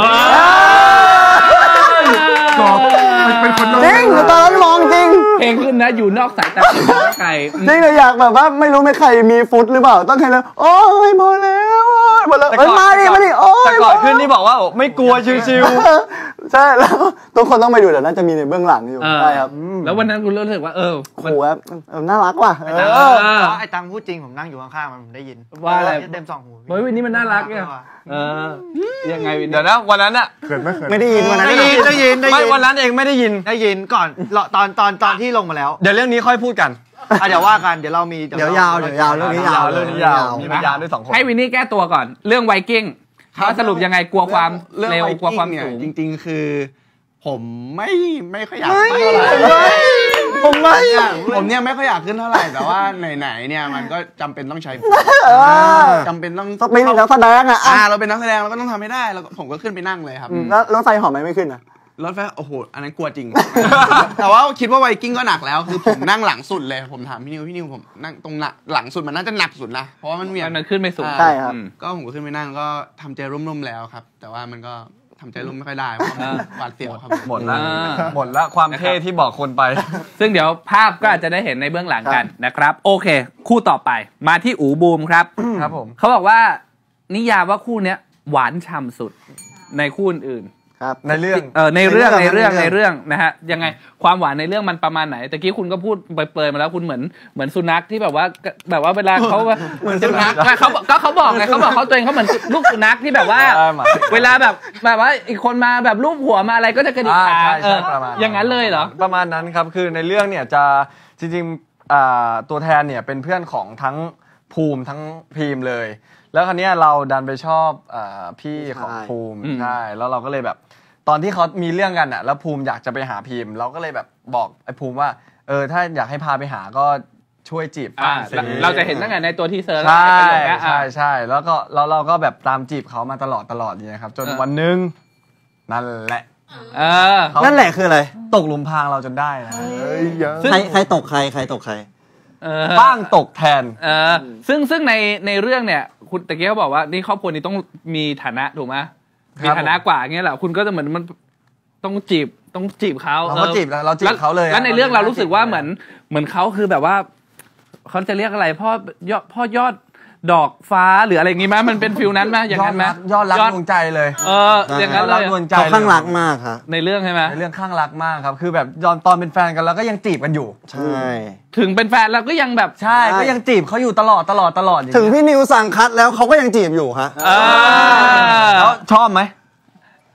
เป็นคน
จริงตอนนั้นมองจริง
เพลงขึ้นนะอยู่นอกสายตาใคร
จริงเลยอยากแบบว่าไม่รู้ไม่ใครมีฟุตหรือเปล่าต้องใครแล้วโอ้ยพอแล้วพอแล้วมาดิมาดิโอ้ย
แต่ก่อนขึ้นนี่บอกว่าไม่กลัวชิว
ๆใช่แล้วทุกคนต้องไปดูเดี๋ยวน่าจะมีในเบื้องหลังอยู่ใช่ครับ
แล้ววันนั้นคุณรู้สึกว่าเออ
โอ้โหน่ารักว่ะ
ไอ้ตังพูดจริงผมนั่งอยู่ข้างๆมันผมได้ยิน
ว่าอะไร
เต็มสองหู
เฮ้ยวันนี้มันน่ารักเนี่ยเออยังไง
เดี๋ยวนะวันนั้นอะ
เกิดไม่เกิด
ไม่ได้ยินวันนั้น
ได้ยินได้ยินได้ยิน
ไม่วันนั้นเองไม่ได้ยิน
ได้ยินก่อนตอนตอนตอนที่ลงมาแล้ว
เดี๋ยวเรื่องนี้ค่อยพูดกัน
เดี๋ยวว่ากันเดี๋ยวเรามี
เดี๋ยวยาวเดี๋ยวยาวเรื่องนี้ยาว
เรื่องนี้ยาวมีพยานด้วยสองคน
ให้วินนี่แก้ตัวก่อนเรื่องไวกิ้งเขาสรุปยังไงกลัวความเร็วกลัวความสูง
จริงๆคือผมไม่ไม่ค่อยอยากขึ้นเท่าไหร่
ผมไม่
ผมเนี่ยไม่ค่อยอยากขึ้นเท่าไหร่แต่ว่าไหนๆเนี่ยมันก็จำเป็นต้องใช้จำเป็นต้อง
ต้องเป็นนักแสดงอ่ะ
อ่าเราเป็นนักแสดงเราก็ต้องทำให้ได้แล้วผมก็ขึ้นไปนั่งเลยครับ
แล้วรถไฟหอมไหมไม่ขึ้นอ่ะ
รถไฟโอ้โหอันนั้นกลัวจริงแต่ว่าคิดว่าไวกิ้งก็หนักแล้วคือผมนั่งหลังสุดเลยผมถามพี่นิวพี่นิวผมนั่งตรงหลังสุดมันน่าจะหนักสุดนะเพราะว่ามันเวียน
มันขึ้นไม่สูง
ใช่ครับ
ก็ผมก็ขึ้นไปนั่งก็ทำใจร่มๆแล้วครับแต่ว่ามันก็ทำใจร่มไม่ค่อยได้เพราะหวาดเสียวครับ
หมดแล้วหมดแล้วความเท่ที่บอกคนไป
ซึ่งเดี๋ยวภาพก็อาจจะได้เห็นในเบื้องหลังกันนะครับโอเคคู่ต่อไปมาที่อูบูมครับ
ครับผม
เขาบอกว่านิยามว่าคู่เนี้ยหวานฉ่ำสุดในคู่อื่น
ในเรื่อง
เออในเรื่องในเรื่องในเรื่องนะฮะยังไงความหวานในเรื่องมันประมาณไหนตะกี้คุณก็พูดเปรยๆมาแล้วคุณเหมือนเหมือนสุนัขที่แบบว่าแบบว่าเวลาเขาเหมือนสุนัขเขาก็เขาบอกไงเขาบอกเขาตัวเองเขาเหมือนลูกสุนัขที่แบบว่าเวลาแบบแบบว่าอีกคนมาแบบรูปหัวมาอะไรก็จะกระดิกขาเอออย่างนั้นเลยเหรอ
ประมาณนั้นครับคือในเรื่องเนี่ยจะจริงๆตัวแทนเนี่ยเป็นเพื่อนของทั้งภูมิทั้งพีมเลยแล้วคราวนี้เราดันไปชอบพี่ของภูมิใช่แล้วเราก็เลยแบบตอนที่เขามีเรื่องกันอ่ะแล้วภูมิอยากจะไปหาพีมเราก็เลยแบบบอกไอ้ภูมิว่าเออถ้าอยากให้พาไปหาก็ช่วยจีบ
เราจะเห็นตั้งแต่ในตัวทีเซอร์
ใช่ใช่ใช่แล้วก็เราเราก็แบบตามจีบเขามาตลอดตลอดนี่ครับจนวันนึงนั่นแหละ
เออ
นั่นแหละคืออะไร
ตกหลุมพรางเราจนได้นะ
ใครใครตกใครใครตกใคร
บ้างตกแทน
เออซึ่งซึ่งในในเรื่องเนี่ยคุณตะเกียบเขาบอกว่านี่ครอบครัวนี้ต้องมีฐานะถูกไหมมีฐานะกว่าเงี้ยแหละคุณก็จะเหมือนมันต้องจีบต้องจีบเขา
เราจีบแล้วเราจีบเขาเลย
แล้วในเรื่องเรารู้สึกว่าเหมือนเหมือนเขาคือแบบว่าเขาจะเรียกอะไรพ่อยอดพ่อยอดดอกฟ้าหรืออะไรอย่างงี้ไหมมันเป็นฟิลนั้นไหมอย่างนั้นไหม
ยอดรักดวงใจเลย
เอออย่างนั้นเลย
เขาข้างรักมากครับ
ในเรื่องใช่ไหม
ในเรื่องข้างรักมากครับคือแบบตอนตอนเป็นแฟนกันแล้วก็ยังจีบกันอยู่
ใช่
ถึงเป็นแฟนแล้วก็ยังแบบ
ใช่ก็ยังจีบเขาอยู่ตลอดตลอดตลอด
ถึงพี่นิวสั่งคัดแล้วเขาก็ยังจีบอยู่ฮะ
แล้วชอบไหม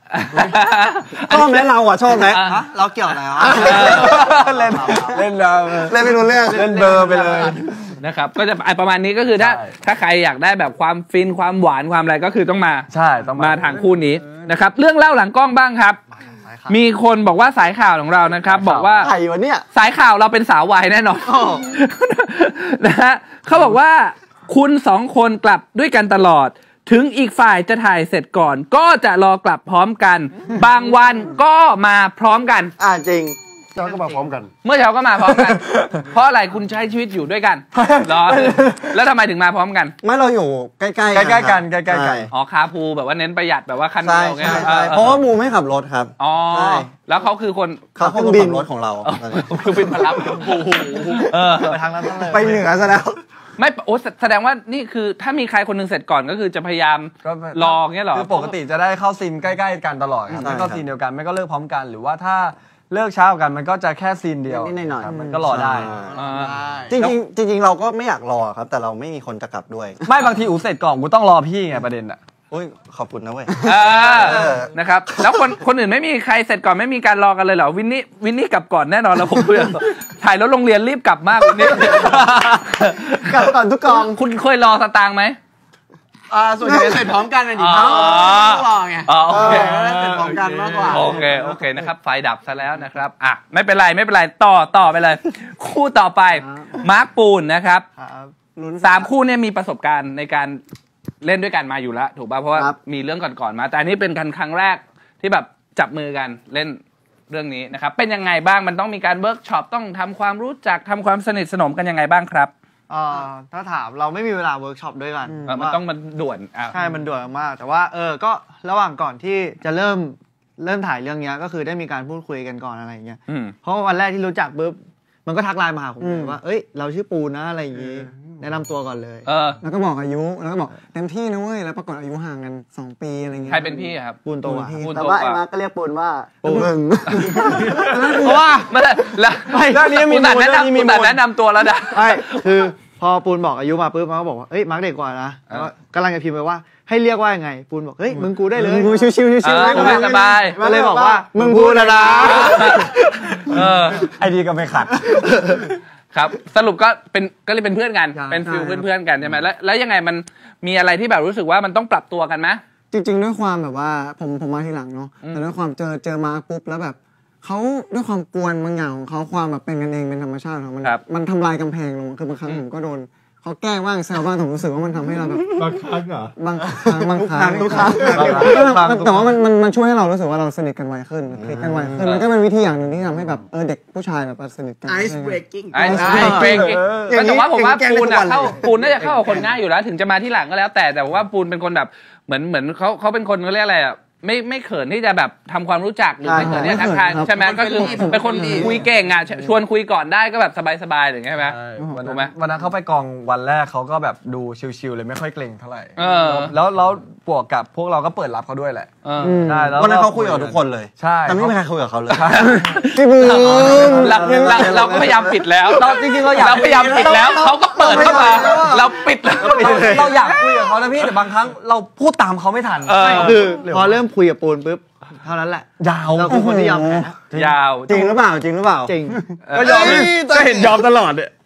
ชอบไหมเราอ่ะชอบไหม
เราเกี่ยวอะไรวะ
เล่นเล่นเรา
เล่นไม่รู้เรื่อง
เล่นเบอร์ไปเลย
นะครับก็จะประมาณนี้ก็คือถ้าถ้าใครอยากได้แบบความฟินความหวานความอะไรก็คือต้องมา
ใช่ต้อง
มาทางคู่นี้นะครับเรื่องเล่าหลังกล้องบ้างครับ มีคนบอกว่าสายข่าวของเรานะครับบอกว่า
ใครวะเนี่ย
สายข่าวเราเป็นสาววายแน่นอนนะฮะเขาบอกว่าคุณสองคนกลับด้วยกันตลอดถึงอีกฝ่ายจะถ่ายเสร็จก่อนก็จะรอกลับพร้อมกันบางวันก็มาพร้อมกัน
อ่าจริง
เจ้าก็มาพร้อมกัน
เมื่อเช้าก็มาพร้อมกัน เพราะอะไรคุณใช้ชีวิตอยู่ด้วยกันเหรอแล้วทำไมถึงมาพร้อมกัน
ไม่เราอยู่ใกล้ๆ
ใกล้ๆกันใกล้ๆกัน
อ๋อคาพูแบบว่าเน้นประหยัดแบบว่าคัน
ใช่
เดียวไง
ใช่ใช่เพราะว่ามูไม่ขับรถครับ
อ๋อ
ใช่
แล้วเขาคือคน
เขาเป็นคนขับรถของเรา
คือบินมารับโอ้โหเออ
ไปทางนั้นเลย
ไปเหนือซะแล้ว
ไม่โอ้แสดงว่านี่คือถ้ามีใครคนหนึงเสร็จก่อนก็คือจะพยายามรอเงี้ยเหรอ
คือปกติจะได้เข้าซีนใกล้ๆกันตลอดครับ
ใช่
ไม่ก็ซีนเดียวกันไม่ก็เลิกพร้อมกัน หรือว่าถ้าเลิกเช้ากันมันก็จะแค่ซีนเดียว
นิดๆหน่อยๆ
ครับมันก็รอได้
อ่า
จริงๆจริงๆเราก็ไม่อยากรอครับ แต่เราไม่มีคนจะกลับด้วย
ไม่บางทีอูเสร็จก่อนกูต้องรอพี่ไงประเด็นอะ
อุ้ยขอบคุณนะเว้ย
เออนะครับแล้วคนคนอื่นไม่มีใครเสร็จก่อนไม่มีการรอกันเลยเหรอวินนี่วินนี่กลับก่อนแน่นอนแล้วผมเพื่อนถ่ายรถโรงเรียนรีบกลับมากวินนี่
กลับก่อนทุกกอง
คุณเคยรอสตางค์ไหม
อ่าส่วนใหญ่จะเสร็จพร้อมกันนะดิ
อ๋อ
ต้องรอไง
อ๋อโอเค
เออเสร็จพร้อมกันมากกว่า
โอเคโอเคนะครับไฟดับซะแล้วนะครับอ่ะไม่เป็นไรไม่เป็นไรต่อต่อไปเลย คู่ต่อไปมาร์คปูนนะครับสามคู่เนี่ยมีประสบการณ์ในการเล่นด้วยกันมาอยู่แล้วถูกป่ะเพราะว่า
ครับ
มีเรื่องก่อนๆมา แต่อันนี้เป็นกันครั้งแรกที่แบบจับมือกันเล่นเรื่องนี้นะครับเป็นยังไงบ้างมันต้องมีการเวิร์กช็อปต้องทำความรู้จักทำความสนิทสนมกันยังไงบ้างครับ
เอ่อถ้าถามเราไม่มีเวลาเวิร์กช็อปด้วยกัน
เออมันต้องมันด่วนอ่ะ
ใช่มันด่วนมากแต่ว่าเออก็ระหว่างก่อนที่จะเริ่มเริ่มถ่ายเรื่องเนี้ยก็คือได้มีการพูดคุยกันก่อนอะไรอย่างเงี้ย
อืม
เพราะว่าวันแรกที่รู้จักปุ๊บมันก็ทักไลน์มาหาผม
อื
เล
ม
ยว่าเอ้ยเราชื่อปูนะอะไรอย่างงี้แนะนำตัวก่อนเลย
เออ
แล้วก็บอกอายุแล้วก็บอกเต็มที่นะเว้ยแล้วปรากฏอายุห่างกันสองปีอะไรเงี้ย
ใครเป็นพี่อะครับ
ปูนโต
ปูน
อ่ะ
พี่
ปูน
แต่
โต
ว่า
ก
ไอ้
ว่า
มาร์คก็เรียกปูนว่ามึง
เพราะว่า
ไม่แล้วแล้ว
เรื่องนี้มี
คุณตัด
มูล
แนะ
เรื่องนี้
นำ
มี
คุณตัด
มูล
แนะนำตัวแล้วนะ
ใช่คือพอปูนบอกอายุมาปุ๊บมันก็บอกว่าเอ้ยมาร์กเด็กกว่านะแล้วก็กำลังจะพิมพ์ไปว่าให้เรียกว่ายังไงปูนบอกเฮ้ยมึงกูได้เลย
มึงชิวๆชิวๆชิว
เออ
ๆ
ผมสบาย
ก็เลยบอกว่ามึ
มึ
ง
ง
พู
พู
ด
ด
แล้
แล้ว ว
นะ
นะ
เออ
ไอดีก็ไม่ขัด
ครับสรุปก็เป็นก็เลยเป็นเพื่อนกัน
ใช่
เป็นฟิล
ใช่
เพื่อนๆกันใช่ไหมแล้วแล้วยังไงมันมีอะไรที่แบบรู้สึกว่ามันต้องปรับตัวกันไหม
จริงๆด้วยความแบบว่าผมผมมาทีหลังเนาะแต่ด้วยความเจอเจอมาปุ๊บแล้วแบบเขาด้วยความกวนบางอย่างของเขาความแบบเป็นกันเองเป็นธรรมชาติของมันมันทำลายกำแพงลงคือบางครั้งผมก็โดนเขาแกล้งบ้างแซวบ้างผมรู้สึกว่ามันทำให้เราแบบบางครั้งเหรอบางครั้งบางครั้งทุกครั้งแต่ว่ามันมันมันช่วยให้เรารู้สึกว่าเราสนิทกันไวขึ้นคลิกกันไวขึ้นมันก็เป็นวิธีอย่างหนึ่งที่ทำให้แบบเออเด็กผู้ชายแบบสนิทกัน
Ice breaking
ไอ้เบรกแต่ว่าผมว่าปูนอะเข้าปูนน่าจะเข้ากับคนง่ายอยู่แล้วถึงจะมาที่หลังก็แล้วแต่แต่ว่าปูนเป็นคนแบบเหมือนเหมือนเขาเขาเป็นคนเขาเรียกอะไรอะไม่ไม่เขินที่จะแบบทำความรู้จักหรือไม่เขินที่จะทักทายใช่ไหมก็คือเป็นคนคุยเก่งอ่ะชวนคุยก่อนได้ก็แบบสบายๆอย่างเงี้ยใช่ไหม
วัน
ถู
นั้
กไหม
นวันนั้นเขาไปกองวันแรกเขาก็แบบดูชิลๆเลยไม่ค่อยเกรงเท่าไหร่
เออ
แล้วแล้วบวกกับพวกเราก็เปิดรับเขาด้วยแหละ
เออ
ใช่แล้ว
วันนั้นเขาคุยกับทุกคนเลย
ใช่
แต่ไม่มีใครคุยกับเขาเลยพี่บูม
เราเราเราก็พยายามปิดแล้ว
เราจริงๆเราอยาก
เราพยายามปิดแล้วเขาก็เปิดเข้ามาเราปิดแล้ว
เราเราอยากคุยกับเขานะพี่แต่บางครั้งเราพูดตามเขาไม่ทัน
เออ
คือพอเริ่มคุยกับปูนปุ๊บเท่านั้นแหละ
ยาว
เราคือคนที่ยอมแพ้
ยาว
จริงหรือเปล่าจริงหรือเปล่า
จริง
ก็ยอมก็เห็นยอมตลอดเนี่ย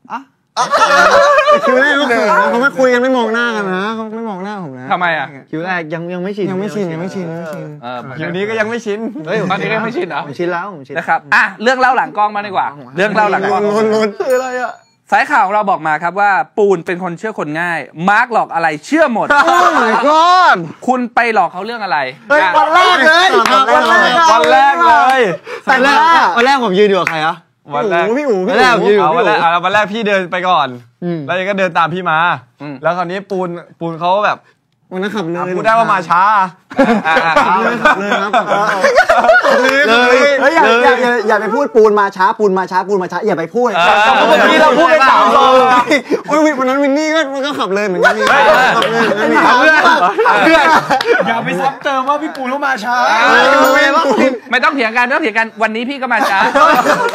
คิวแรกก็เขินนะเขาไม่คุยกันไม่มองหน้ากันนะเขาไม่มองหน้าผมนะ
ทำไมอ่ะ
คิวแรกยังยังไม่ชิน
ยังไม่ชินยังไม่ชินยังไม่ชิน
เออ
คิวนี้ก็ยังไม่ชิน
เฮ้ย
ตอนนี้ก็ไม่ชินเหรอ
ผมชินแล้วผมชิน
นะครับอ่ะเรื่องเล่าหลังกล้องมาดีกว่า เรื่องเล่าหลังกล้อง
ลุ้นลุ้น
คืออะไรอ่ะ
สายข่าวของเราบอกมาครับว่าปูนเป็นคนเชื่อคนง่ายมาร์กหลอกอะไรเชื่อหมด
โอ้ my god
คุณไปหลอกเขาเรื่องอะไร
เฮ้ยวันแรกเลยวันแรก
วันแรกเลย
แต่แรก
วันแรกผมยืนอยู่กับใครอ่ะ
วันแรก
พี่อู๋
วั
พี่
นแรกผมยืนอยู่
เอา
กับ
วันแรก
พี่
เอาวันแรกพี่เดินไปก่อน
อืม
แล้วยังก็เดินตามพี่มา
อืม
แล้วคราวนี้ปูนปูนเขาแบบ
วันนั้นขับเลย
พูดได้ว่ามาช้า
อ่ะอ่ะ
เลยขับเลยครับ
เลย
เฮ้ยอย่าอย่าอย่าอย่าไปพูดปูนมาช้าปูนมาช้าปูนมาช้าอย่าไปพูด
เมื่อกี้เราพูดไปสามรอบ
โอ้ยวันนั้นวินนี่ก็มันก็ขับเลยเหมือนกันนี่ขับเลยเหมือนกันนี่
เพื่อนเพื่อน
อย่าไปซ้ำเติมว่าพี่ปูเข้ามาช้า
ไม่ต้องเถียงกันไม่ต้องเถียงกันวันนี้พี่ก็มาช้า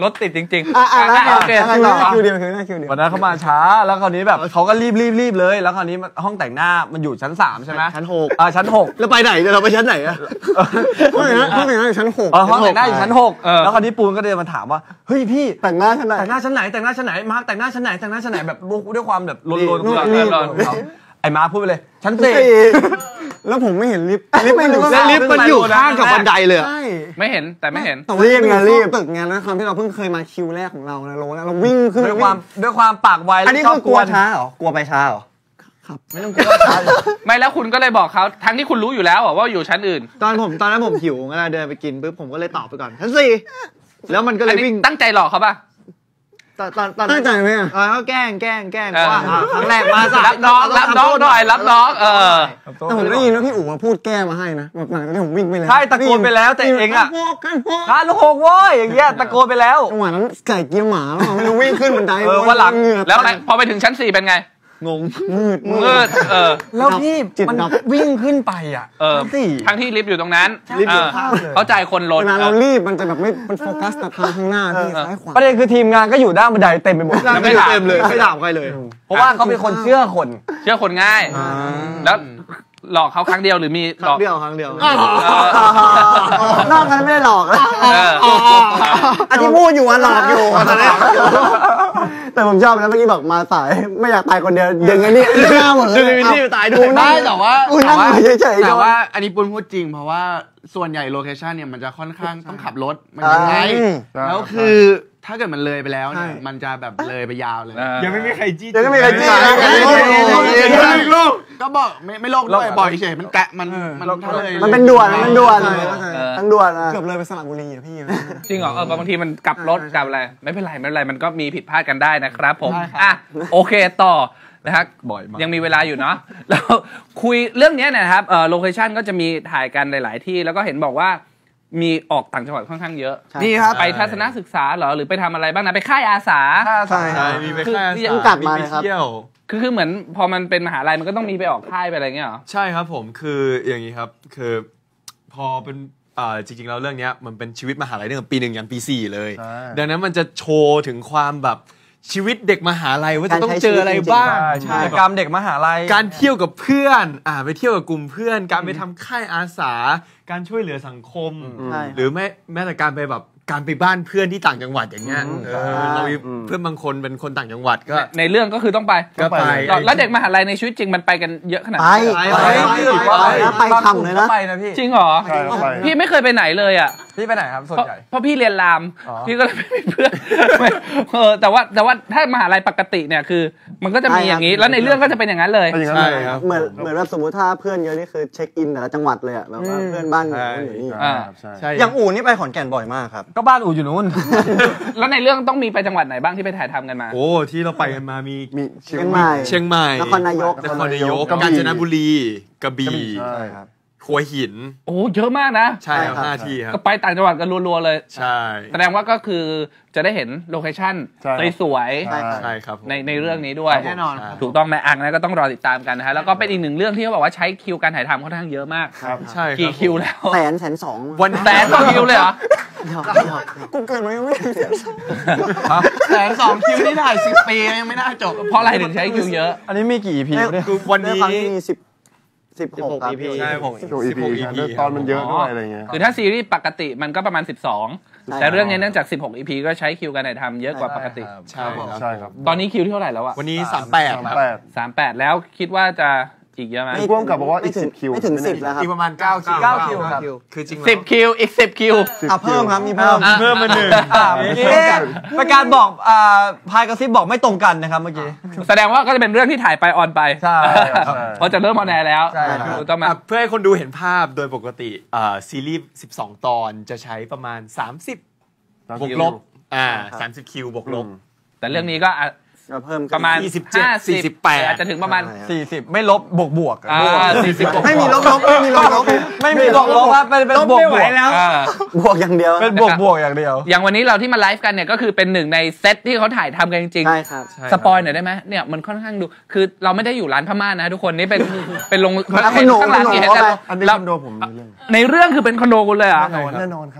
รถติดจริงๆ
อ่ะอ่ะแล้ว
โอเค
คิวคิวเดียวคิวหน้าคิวเดียว
วันนั้นเขามาช้าแล้วคราวนี้แบบเขาก็รีบรีบรีบเลยแล้วคราวนี้ห้องแต่งหน้ามันอยู่ชั้นสามใช่ไหม
ชั้นหก
อ่าชั้นหก
แล้วไปไหนเราไปชั้นไหนอะห้องแต่งหน้าห้องแต่งหน้าอยู่ชั้นหก
เออห้องแต่งหน้าอยู่ชั้นหก
เออ
แล้วคราวนี้ปูนก็เดินมาถามว่าเฮ้ยพี่
แต่งหน้าชั้นไหน
แต่งหน้าชั้นไหนแต่งหน้าชั้นไหนมาร์คแต่งหน้าชั้นไหนแต่งหน้าชั้นไหนแบบด้วยความแบบลนๆ
นู่น
ของ
นี่
เขาไอ้มาร์คพูดไปเลยชั้นสี่
แล้วผมไม่เห็นลิฟต์ลิฟต์ไม่อยู่
แล้วลิฟต์มันอยู่ข้างกับบันไดเลยอะ
ใช่
ไม่เห็นแต่ไม่เห็น
แต่ว่ารีบไงรีบตึกไงแล้วความที่เราเพิ่งเคยมาคิวแรกของเรานะโลแล้วเราวิ่งขึ้น
ด้วยความด้วยความปากไว
อันนี้
ช
คื
บ
อกลัวช้าเหรอกลัวไปช้าเหรอ
ไม่ต้องกลัวช้า
ไม่แล้วคุณก็เลยบอกเขาทั้งที่คุณรู้อยู่แล้วอะว่าอยู่ชั้นอื่น
ตอนผมตอนนั้นผมหิวก็เลยเดินไปกินปุ๊บผมก็เลยตอบไปก่อนชั้นสี่แล้วมันก็เล
อัน
ย
นี้
วิ่ง
ตั้งใจหลอกเขาป่ะ
ตอนตอนตอน
ตั้งใจไหมอะ
เออก็แกล้งแกล้งแกล้ง
เออ
ว่าอ่าครั้งแรกมาสาย
รับน้องรับน้องหน่อยรับน้องเออ
แต่ผมได้ยินว่าพี่อู๋มาพูดแก้มาให้นะแบบหลังจากที่ผมวิ่งไปแล้ว
ใช่ตะโกนไปแล้วแต่เองอะ
กันพวก
ร้านลูกหกโว้ยอย่างเงี้ยตะโกนไปแล้ว
จังหวะนั้นใส่เกียร์หมาแล้วไม่รู้วิ่งขึ้นบันได
เออวันหลัง
เหงื่อ
แล้วไงพอไปถึงชั้นสี่เป็นไง
งงมืด
มืดเออ
แล้วพี่
จิต
มัน
ดับ
วิ่งขึ้นไปอ่ะ
เออ
สี่
ทั้งที่ลิฟต์อยู่ตรงนั้น
ลิฟต์อยู่
เออ
ข้างเลย
เข้าใจคนรถ
เวลาเรารีบมันจะแบบไม่มันโฟกัสแต่ทางข้างหน้าที่ซ้ายขวา
ประเด็นคือทีมงานก็อยู่ด้านบันไดเต็มไปหมด
ยังไม่ถาม
เต็มเลยไม่ถามใครเลย
เพราะว่าเขาเป็นคนเชื่อคน
เชื่อคนง่าย แล้วหลอกเขาครั้งเดียวหรือมี
ค
หล
รั้
อง ก
เดียวครั้งเดียว
เออน
อกนั้นไม่ได้หลอกนะ
เออ
อันที่พูดอยู่อ่ะหลอกอยู่ตอนนี้แต่ผมชอบนะเมื่อกี้บอกมาสายไม่อยากตายคนเดียวดึงไอ้นี่หน้าหมดเลย
ดึงไอ้นี่ไปตายด้วย
ได้
แต่ว่า
อุ้ย
แต่
นั่ง
ว่า
อยู่เฉยๆ
แต่
ก็
ว่าอันนี้ปุ้นพูดจริงเพราะว่าส่วนใหญ่โลเคชันเนี่ยมันจะค่อนข้างต้องขับรถมันยังไง
ใช่
แล้วคือถ้าเกิดมันเลยไปแล้วเนี่ยมันจะแบบเลยไปยาวเลย
เออ
ยังไม่มีใครจี้
เดี๋ยวก็มีใครจี้นะ
ลูกก็บอกไม่ไม่โลกด้วยบ่อยเฉยมันแกะมันมันถ้าเลย
มันเป็นด่วนมันด่วน
เออ
ทั้งด่วนเกือบเลยไปสระบุรีอ่ะพี่
จริงเหรอเออบางทีมันกลับรถกลับอะไรไม่เป็นไรไม่เป็นไรมันก็มีผิดพลาดกันได้นะครับผมอ่ะโอเคต่อนะฮะ
บ่อยมาก
ยังมีเวลาอยู่เนาะแล้วคุยเรื่องนี้เนยนะครับเอ่อโลเคชั่นก็จะมีถ่ายกันหลาย ๆ ที่แล้วก็เห็นบอกว่ามีออกต่างจังหวัดค่อนข้างเยอะ
นี่ครับ
ไปทัศนศึกษาเหรอหรือไปทำอะไรบ้างนะไปค่ายอาสา
ใช่
ใช่มีไปแค่
คือ
เพิ่งกลับมาเลยครับ
เที่ยว
คือคือเหมือนพอมันเป็นมหาลัยมันก็ต้องมีไปออกค่ายไปอะไรเงี้ยเหรอ
ใช่ครับผมคืออย่างนี้ครับคือพอเป็นอ่าจริงๆแล้วเรื่องเนี้ยมันเป็นชีวิตมหาลัยตั้งแต่ปีหนึ่งยันปีสี่เลย
ใช่
ดังนั้นมันจะโชว์ถึงความแบบชีวิตเด็กมหาลัยว่าจะต้องเจออะไรบ้าง
ใช่กิจกรรมเด็กมหาลัย
การเที่ยวกับเพื่อนอ่าไปเที่ยวกับกลุ่มเพื่อน การไปทำค่ายอาสา การช่วยเหลือสังคม
ใช่
หรือแม้แม้แต่การไปแบบการไปบ้านเพื่อนที่ต่างจังหวัดอย่างเงี้ยเออเรามีเพื่อนบางคนเป็นคนต่างจังหวัดก็
ในเรื่องก็คือต้องไป
ก็ไป
แล้วเด็กมหาลัยในชีวิตจริงมันไปกันเยอะขนาด
ไป
ไหน
ไปไปทำเลยนะ
ไปนะพี่
จริงเหรอ
ใช่ครับไป
พี่ไม่เคยไปไหนเลยอ่ะ
พี่ไปไหนครับส่ว
เพ
น
ราะ
ใหญ่
เพราะพี่เรียนราม
อ๋อ
พี่ก็เลยไม่มีเพื่อน ไม่เออแต่ว่าแต่ว่าถ้ามหาลัยปกติเนี่ยคือ มันก็จะมีอย่างนี้ แล้วในเรื่องก็จะเป็นอย่างนั้นเลย
เป็นอย่างนั้น
ใช่
เลย
ครับ
เหมือนเหมือนว่าสมมติถ้าเพื่อนเยอะนี่คือเช็คอินแต่ละจังหวัดเลยอ่ะแบบว่าเพื่อนบ้านอยู่นู่นอยู่นี่
อ่า
ครับใช่
ใช่
อย่างอู่นี่ไปขอนแก่นบ่อยมากครับ
ก็บ้านอู่อยู่นู้น
แล้วในเรื่องต้องมีไปจังหวัดไหนบ้างที่ไปถ่ายทำกันมา
โอ้ที่เราไปกันมามี
มี
เชียงใหม่
เชียงใหม่
นครนายก
นครนายก
กระบี่
กาญจนบุรีกระบี่
ใช่ครับ
หัวหิน
โอ้เยอะมากนะ
ใช่ครับ
ใช่ครับ
ห้าที่ครับ
ก็ไปต่างจังหวัดกันรัวๆเลย
ใช่
แสดงว่าก็คือจะได้เห็นโลเคชั่น
ใช่ครับ
สวย
ใช่ครับ
ใช่ครับผม
ๆในในเรื่องนี้ด้วย
แน่นอนครับ
ถูกต้องไหมอังนะก็ต้องรอติดตามกันนะฮะแล้วก็เป็นอีกหนึ่งเรื่องที่เขาบอกว่าใช้คิวการถ่ายทำค่อนข้างเยอะมาก
ครับ
ใช่ครับ
กี่คิวแล้ว
แสนแสนสอง
วัน
แสนกว่าคิวเลยเหรอ
หยอกหยอกกูเกิดมายังไม่ถึงแสนสอง
แสนสองคิวนี่ถ่ายสิบปียังไม่น่าจบ
เพราะอะไรถึงใช้คิวเยอะ
อันนี้มีกี่ อี พี เนี่ย
คือวันนี้
ด้วยความที่มีสิบสิบหกครับ
อี พี
ใช่ผม
โชว์ อี พี
อี
ด้วยตอนมันเยอะด้วยอะไรเงี้ย
คือถ้าซีรีส์ปกติมันก็ประมาณสิบสอง
ใช่
แต่เรื่องนี้เนื่องจากสิบหก อี พี ก็ใช้คิวการถ่ายทำเยอะกว่าปกติ
ใช่ครับ
ใช่ครับ
ตอนนี้คิวที่เท่าไหร่แล้วอะ
วันนี้สามแปด
สาม
ครับ
แปด
สามแปดแล้วคิดว่าจะอีกเยอะไหม
มีพ่วงกับบอกว่าอีก
ไม่ถึง
สิบคิว
ไม่ถึงสิบแล้วครับ
อีกประมาณเก้าคิว
เก้าคิวครับ
คือจริง
สิบคิวอีกสิบคิว
สิบ
อ่ะเพิ่มครับมีเพิ่ม
อ่ะ
เพิ่มมาหนึ่ง
อ่าเมื่อกี้เป็นการบอกอ่าพายกระซิบบอกไม่ตรงกันนะครับเมื่อกี้
แสดงว่าก็จะเป็นเรื่องที่ถ่ายไปออนไป
ใช่
เพราะจะเริ่มออนแอร์แล้ว
ใช่ครับ
ถูกต้องไหม
อ่ะเพื่อให้คนดูเห็นภาพโดยปกติอ่าซีรีส์สิบสองตอนจะใช้ประมาณสามสิบบวกลบอ่าสามสิบคิวบวกลบ
แต่เรื่องนี้ก็อ่ะ
เราเพิ่ม
ประมาณ
สี่สิบเจ็ด
ห้า
สี่สิบแปด
อาจจะถึงประมาณ
สี่สิบไม่ลบบวกบวก
อ่าสี่สิบ
ไม่มีลบลบไม่มีลบลบ
ไม่มีลบลบครับเป็นเป็นบวกบวก
อ่า
บวกอย่างเดียว
เป็นบวกบวกอย่างเดียว
อย่างวันนี้เราที่มาไลฟ์กันเนี่ยก็คือเป็นหนึ่งในเซตที่เขาถ่ายทำกันจริง
ใช่ครับ
ๆสปอยหน่อยได้ไหมเนี่ยมันค่อนข้างดูคือเราไม่ได้อยู่ร้านพม่านะทุกคนนี่เป็นเป็นโรง
ร้านคอนโด
ข้างหลัง
คอนโด
เห็น
เข้าไป
แต่
อันนี้
เรา
คอนโดผมมีเรื่อง
ในเรื่องคือเป็นคอนโดคุณเลยเหรอ่ะ
แน่นอนครับ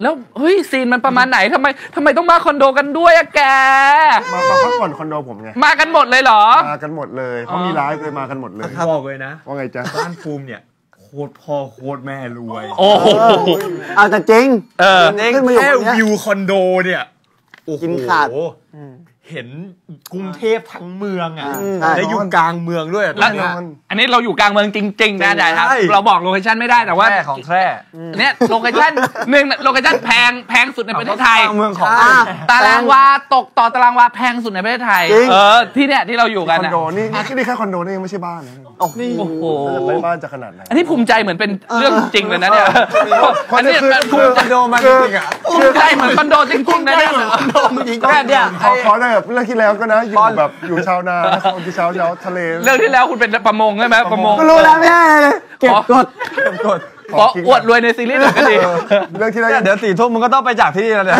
แล้วเฮ้ยซีนมันประมาณไหนทำไมทำไมต้องมาคอนโดกันด้วยอะแก
มามาพักผ่อนคอนโดผมไง
มากันหมดเลยเหรอ
มากันหมดเลยเพราะมีไลฟ์เลยมากันหมดเลย
บอกเลยนะ
ว่าไงจ๊ะ
บ้านภูมิเนี่ยโคตรพ่อโคตรแม่รวย
โอ้โห
เอาแต่จริง
เออ
แค่วิวคอนโดเนี่ย
กินขาด
เห็นกรุงเทพทั้งเมืองอ่ะและอยู่กลางเมืองด้วย
แล้วอันนี้เราอยู่กลางเมืองจริงๆนะใช่ครับเราบอกโลเคชั่นไม่ได้แต่ว่า
ของแท้
เนี่ยโลเคชั่นหนึ่งโลเคชั่นแพงแพงสุดในประเทศไทย
เมืองของ
ตารางวาตกต่อตารางวาแพงสุดในประเทศไทยเออที่เนี่ยที่เราอยู่กัน
คอนโดนี่นี่แค่คอนโดนี่ยังไม่ใช่บ้านนะ
โอ้โห
บ้านจะขนาดไหน
อันนี้ภูมิใจเหมือนเป็นเรื่องจริงเลยนะเนี่ย
อันนี้
ภูมิ
คอนโดมันจริงอ่ะ
ภูมิใจเหมือนคอนโดจริงๆนะเนี่ยคอนโดจริงๆเนี่ย
ขอขอได้แบบเรื่องที่แล้วก็นะอยู่แบบอยู่ชาวนาที่ชาวชาวทะเล
เรื่องที่แล้วคุณเป็นประมงใช่ไหมประมง
ก็รู้แล้วแม่เก็บกด
กดขออวดรวยในซีรีส์หน่อยก็ดี
เรื่องที่แล้ว
เดี๋ยวสี่ทุ่มมึงก็ต้องไปจากที่นี่แล้วเนี่ย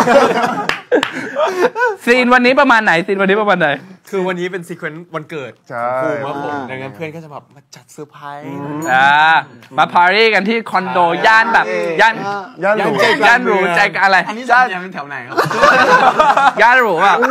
ซีนวันนี้ประมาณไหนซีนวันนี้ประมาณไหน
คือวันนี้เป็นซีเควนต์วันเกิดภูมิครับผมดังนั้นเพื่อนก็จะแบบมาจัดเซอร์ไพรส์
อ่ามาปาร์ตี้กันที่คอนโดย่านแบบย่าน
ย่านหรู
ย่านหรูใจอะไร
อันนี้ย่านแถวไหนครับ
ย่านหรูอ่ะ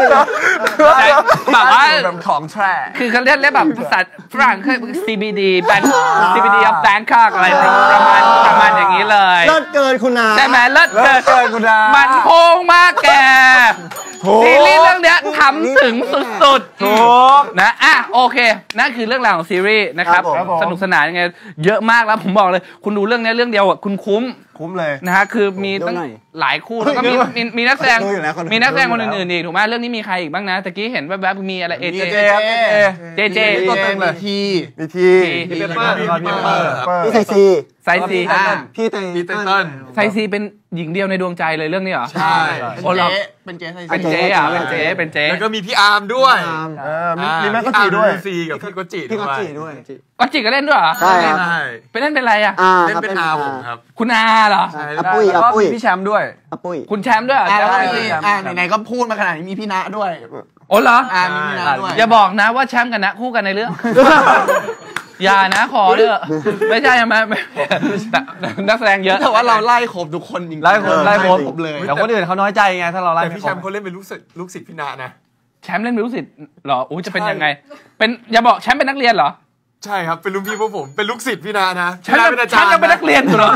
แบบว่า
ของแท้
คือเขาเรียกเรียกแบบภาษาฝรั่งคือ ซี บี ดี แบงค์ ซี บี ดี of Bangkok อะไรประมาณประมาณอย่างนี้เลย
เลิศเกินคุณนา
ใช่ไหมเลิศเกิน
คุณนา
มันโค้งมากแกซีรีส์เรื่องนี้ทำถึงสุดๆถูกนะอ่ะโอเคนั่นคือเรื่องราวของซีรีส์นะครับสนุกสนานยังไงเยอะมากแล้วผมบอกเลยคุณดูเรื่องนี้เรื่องเดียวอ่ะคุณคุ้ม
คุ้มเลย
นะฮะคือมีตั้งหลายคู่แล้วก็มีมีนักแสดงมีนักแสดงคนอื่นๆอีกถูกไหมเรื่องนี้มีใครอีกบ้างนะตะกี้เห็นแวบๆมีอะไรเอเจเจเจตัวเต็มเลย
ที
มีที
มีเปเปอร์มีเปเปอร์
พี่ไซซี
ไซซี
พี่ไ
ซซีไซซีเป็นหญิงเดียวในดวงใจเลยเรื่องนี้เหรอ
ใช่เป็นเจ๊เป็นเจ๊ไซซี
เป็นเจ๊อ่ะเป็นเจ๊เป็นเจ๊
แล้วก็มีพี่อาร์มด้วย
มีแม่ก็จีด้วย
ซีกับพี่ก็จี
พี่ก็จีด้วย
ก็จีก็เล่นด้วยเหรอ
ใช่ครับ
เป็นเล่นเป็นอะไรอ่ะ
เล่นเป็นอาผมครับ
คุณอาเหรอ
อาปุ้ยอาปุ้ย
พี่แชมป์ด้วย
อาปุ้ย
คุณแชมป์ด้วย
อ่าไหนๆก็พูดมาขนาดนี้มีพี่ณด้วย
โอ้เหรอ
อ่ามีพี่ณด้วย
อย่าบอกนะว่าแชมป์กับณคู่กันในเรื่องอย่านะขอเถอะไม่ใช่ไหมนักแสดงเยอะ
แต่ว่าเราไล่ครบทุกคนจริง
ไล่ครบไล่ครบเลยแต่คนอื่นเขาน้อยใจไงถ้าเราไล่
พี่แชมป์เขาเล่นเป็นลูกศิษย์ลูกศิษย์พี่ณนะ
แชมป์เล่นเป็นลูกศิษย์เหรออู้จะเป็นยังไงเป็นอย่าบอกแชมป์เป็นนักเรียนเหรอ
ใช่ครับเป็นรุ่นพี่พวกผมเป็นลูกศิษย์พี่ณนะ
แชมป์เป็นอาจารย์ยังเป็นนักเรียนอยู่เหรอ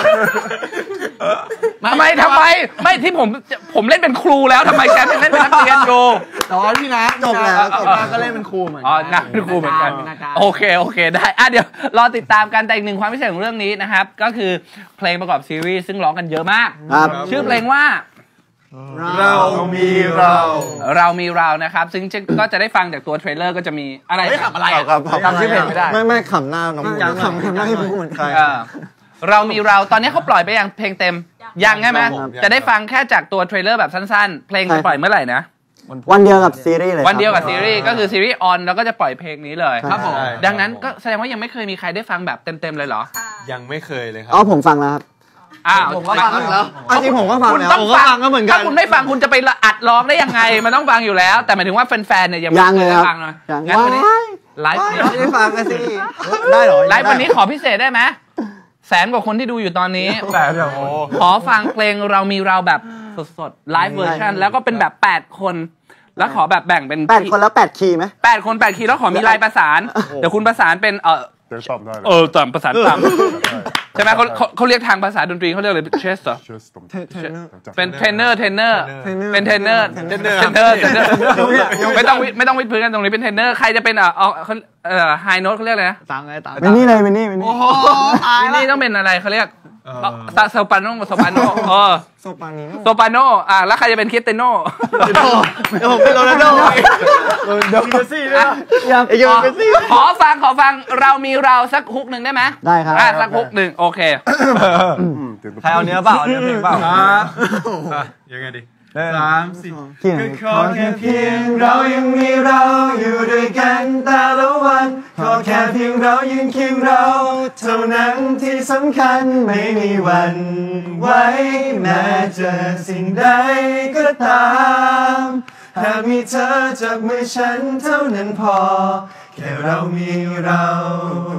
ทำไมทำไมไม่ที่ผมผมเล่นเป็นครูแล้วทำไมแชมป์ยังเล่นเป็นนักเรียนอยู่
แต่ว่าพี่ณจบแล้วจบแล้วก็เล่นเป็นครูเหมือน
อ๋อนักเป็นครูเหมือนกันโอเคโอเคได้อ่ะเดี๋ยวรอติดตามกันแต่อีกหนึ่งความพิเศษของเรื่องนี้นะครับก็คือเพลงประกอบซีรีส์ซึ่งร้องกันเยอะมากชื่อเพลงว่า
เรามีเรา
เรามีเรานะครับซึ่งก็จะได้ฟังจากตัวเทรลเลอร์ก็จะมีอะไร
ไม่ขำอะไร
จำชื่อเพลงไม่ได้
ไม่ไม่ขำหน้าน้องขำขำหน้าให้พูดเหมือนใคร
เรามีเราตอนนี้เขาปล่อยไปยังเพลงเต็มยังใช่ไหมจะได้ฟังแค่จากตัวเทรลเลอร์แบบสั้นๆเพลงจะปล่อยเมื่อไหร่นะ
วันเดียวกับซีรีส์เลย
วันเดียวกับซีรีส์ก็คือซีรีส์ออนแล้วก็จะปล่อยเพลงนี้เลย
ครับผม
ดังนั้นก็แสดงว่ายังไม่เคยมีใครได้ฟังแบบเต็มๆเลยเหรอ
ยังไม่เคยเลยครับ
อ๋อผมฟังแล้วครับ
อ้าว
ผมก็ฟังแล้วจริงผมก็ฟังแล้ว
ผมก็ฟังก็เหมือนกันถ้าคุณไม่ฟังคุณจะไปอัดร้องได้ยังไงมันต้องฟังอยู่แล้วแต่หมายถึงว่าแฟนๆเนี่ยยังไม่ได้ฟังเลยงั้นวันนี้ไลฟ์
ไม่ได้ฟังกันสิ
ได้เหรอไลฟ์วันนี้ขอพิเศษได้ไหมแสนกว่าคนที่ดูอยู่ตอนนี้ขอฟังเพลงเรามีเราแบบสดๆไลฟ์เวอร์ชันแล้วก็เป็นแบบแปดคนแล้วขอแบบแบ่งเป็น
แปดคนแล้วแปดคีย์ไหม
แปดคนแปดคีย์แล้วขอมีลายประสานเดี๋ยวคุณประสานเป็นเออเออต่ำประสานต่ำใช่ไหมเขาเขาเรียกทางภาษาดนตรีเขาเรียกอะไรเชสเหรอเป็นเทรนเนอร์เทรนเนอร์เป็นเทรนเนอร์เทรนเนอร์เทรนเนอร์ไม่ต้องไม่ต้องวิดพื้นกันตรงนี้เป็นเทรนเนอร์ใครจะเป็นเออเขาเออไฮโน้ตเขาเรียกอะไรนะ
ตังไงตังเป็นนี่เลยเป็นนี่เป็นนี่
โอ้โหนี่ต้องเป็นอะไรเขาเรียกโซปาโนโซปาโนเออ
โซปานิโน
โซปาโนอ่ะแล้วใครจะเป็นคริสเตียโน
ผมเป็นโรนัลโด
โรนัลโดเมสซี่ด้วย
ขอฟังขอฟังเรามีเราสักฮุกหนึ่งได้ไหม
ได้ครับ
สักฮุกหนึ่งโอเค
ใครเอาเนื้อเปล่าเอาเนื้อเพลงเปล่า
ยังไงดี
สามสี่ก็ขอแค่เพียงเรายังมีเราอยู่ด้วยกันแต่ละวันขอแค่เพียงเรายังเคียงเราเท่านั้นที่สำคัญไม่มีวันไว้แม้เจอสิ่งใดก็ตามหากมีเธอจับมือฉันเท่านั้นพอแค่เรามีเรา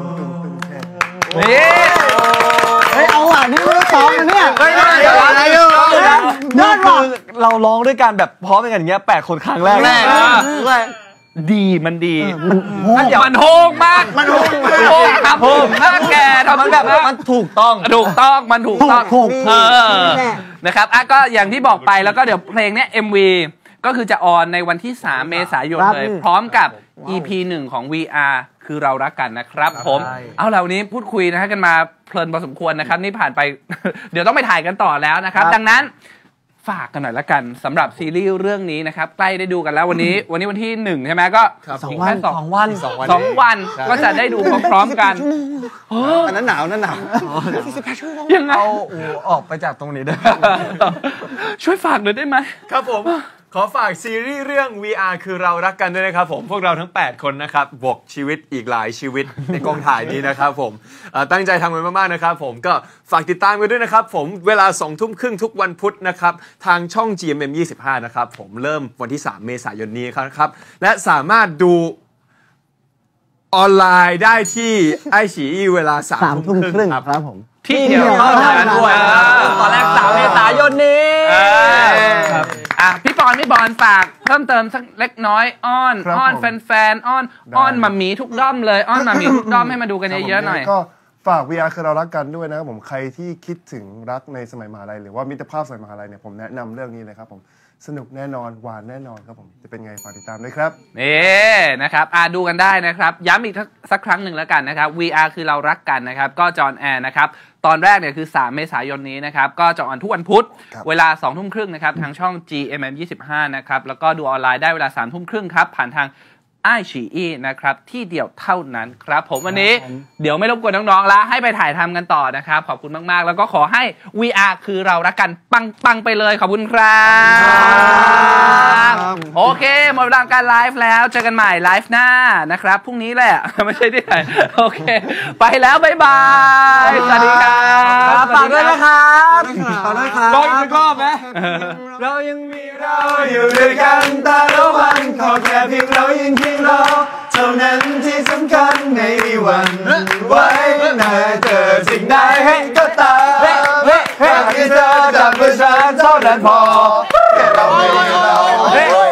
นี่
เฮ้ยเอาอ่ะนี่ไม่ต้องซ้อมนะเนี่ย
ไม่ได้อะไรอยู่
คือเราร้องด้วยกันแบบพร้อมกันอย่างเงี้ยแปดคนครั้งแรกแรก
ดีมันดี
มันโห
มันโฮงมากมันโฮงโฮงครับโฮงมากแกทำ
มันแบบมันถูกต้อง
ถูกต้องมันถูกต้อง
ถูก
เออนะครับอ่ะก็อย่างที่บอกไปแล้วก็เดี๋ยวเพลงเนี้ย เอ็ม วี ก็คือจะออนในวันที่สามเมษายนเลยพร้อมกับ อี พี หนึ่งของ วี อาร์ คือเรารักกันนะครับผมเอาเหล่านี้พูดคุยนะฮะกันมาเพลินพอสมควรนะครับนี่ผ่านไป เดี๋ยวต้องไปถ่ายกันต่อแล้วนะครับดังนั้นฝากกันหน่อยละกันสำหรับซีรีส์เรื่องนี้นะครับใกล้ได้ดูกันแล้ววันนี้วันนี้วันที่หนึ่งใช่ไหมก็
สองวันสองวัน
สองวันก็จะได้ดูพร้อมๆกัน
อันนั้นหนาวนั่นหนาว
ยังไง
เอาอูออกไปจากตรงนี้ได้
ช่วยฝากหน่อยได้ไหม
ครับผมขอฝากซีรีส์เรื่อง วี อาร์ คือเรารักกันด้วยนะครับผมพวกเราทั้งแปดคนนะครับบวกชีวิตอีกหลายชีวิต ในกองถ่ายนี้นะครับผมเอ่อตั้งใจทำกันมากๆนะครับผมก็ฝากติดตามกันด้วยนะครับผมเวลาสองทุ่มครึ่งทุกวันพุธนะครับทางช่อง จี เอ็ม เอ็ม ยี่สิบห้านะครับผมเริ่มวันที่สามเมษายนนี้ครับและสามารถดูออนไลน์ได้ที่ไอฉีอีเวลาสาม
สามทุ่
ทุ่
ม
ม
ค
ค
รึ่
รึ่
ง
ง
ค
ค
รั
รั
บบ ผม
ที่เดียวเท่านั้นด้วย
ตอนแรกสามเมษายนนี้
อ่ะพี่ปอนพี่บอลฝากเพิ่มเติมสักเล็กน้อยอ้อน
ครับ
อ้อน
ผม
แฟนๆอ้อนอ้อนหมามีทุกด้อมเลยอ้อนหมามีทุกด้อมให้มาดูกันเยอะๆหน่อย
ก็ฝาก วี อาร์ คือเรารักกันด้วยนะครับผมใครที่คิดถึงรักในสมัยมหาลัยหรือว่ามิตรภาพสมัยมหาลัยเนี่ยผมแนะนำเรื่องนี้เลยครับผมสนุกแน่นอนหวานแน่นอนครับผมจะเป็นไงฝากติดตามด้วยครับ
นี่นะครับอ่าดูกันได้นะครับย้ำอีกสักครั้งหนึ่งแล้วกันนะครับ วี อาร์ คือเรารักกันนะครับก็จออนแอร์นะครับตอนแรกเนี่ยคือสามเมษายนนี้นะครับก็จะออนทุกวันพุธ
ครับ
เวลาสองทุ่มครึ่งนะครับทางช่อง จี เอ็ม เอ็ม ยี่สิบห้านะครับแล้วก็ดูออนไลน์ได้เวลาสามทุ่มครึ่งครับผ่านทางไอฉีอีนะครับที่เดียวเท่านั้นครับผมวันนี้เดี๋ยวไม่รบกวนน้องๆละให้ไปถ่ายทำกันต่อนะครับขอบคุณมากๆแล้วก็ขอให้ วี อาร์ คือเรารักกันปังๆไปเลยขอบคุณครับโอเคหมดเวลาการไลฟ์แล้วเจอกันใหม่ไลฟ์หน้านะครับพรุ่งนี้แหละ ไม่ใช่ที่ไหนโอเคไปแล้วบ๊ายบายสวัสดีครับ
ฝากด้วยนะครับ
ต่อด้วยครับ
ลองอีกสักรอบไหม
เรายังมีเรา
เราอยู่ด้วยกันตลอดวันขอแค่เพียงเรายืนเคียงเราเท่านั้นที่สำคัญในวันไว้แม้เจอสิ่งใดให้ก็ตามแค่เธอจับมือฉันเท่านั้นพอแค่เราไม่เรา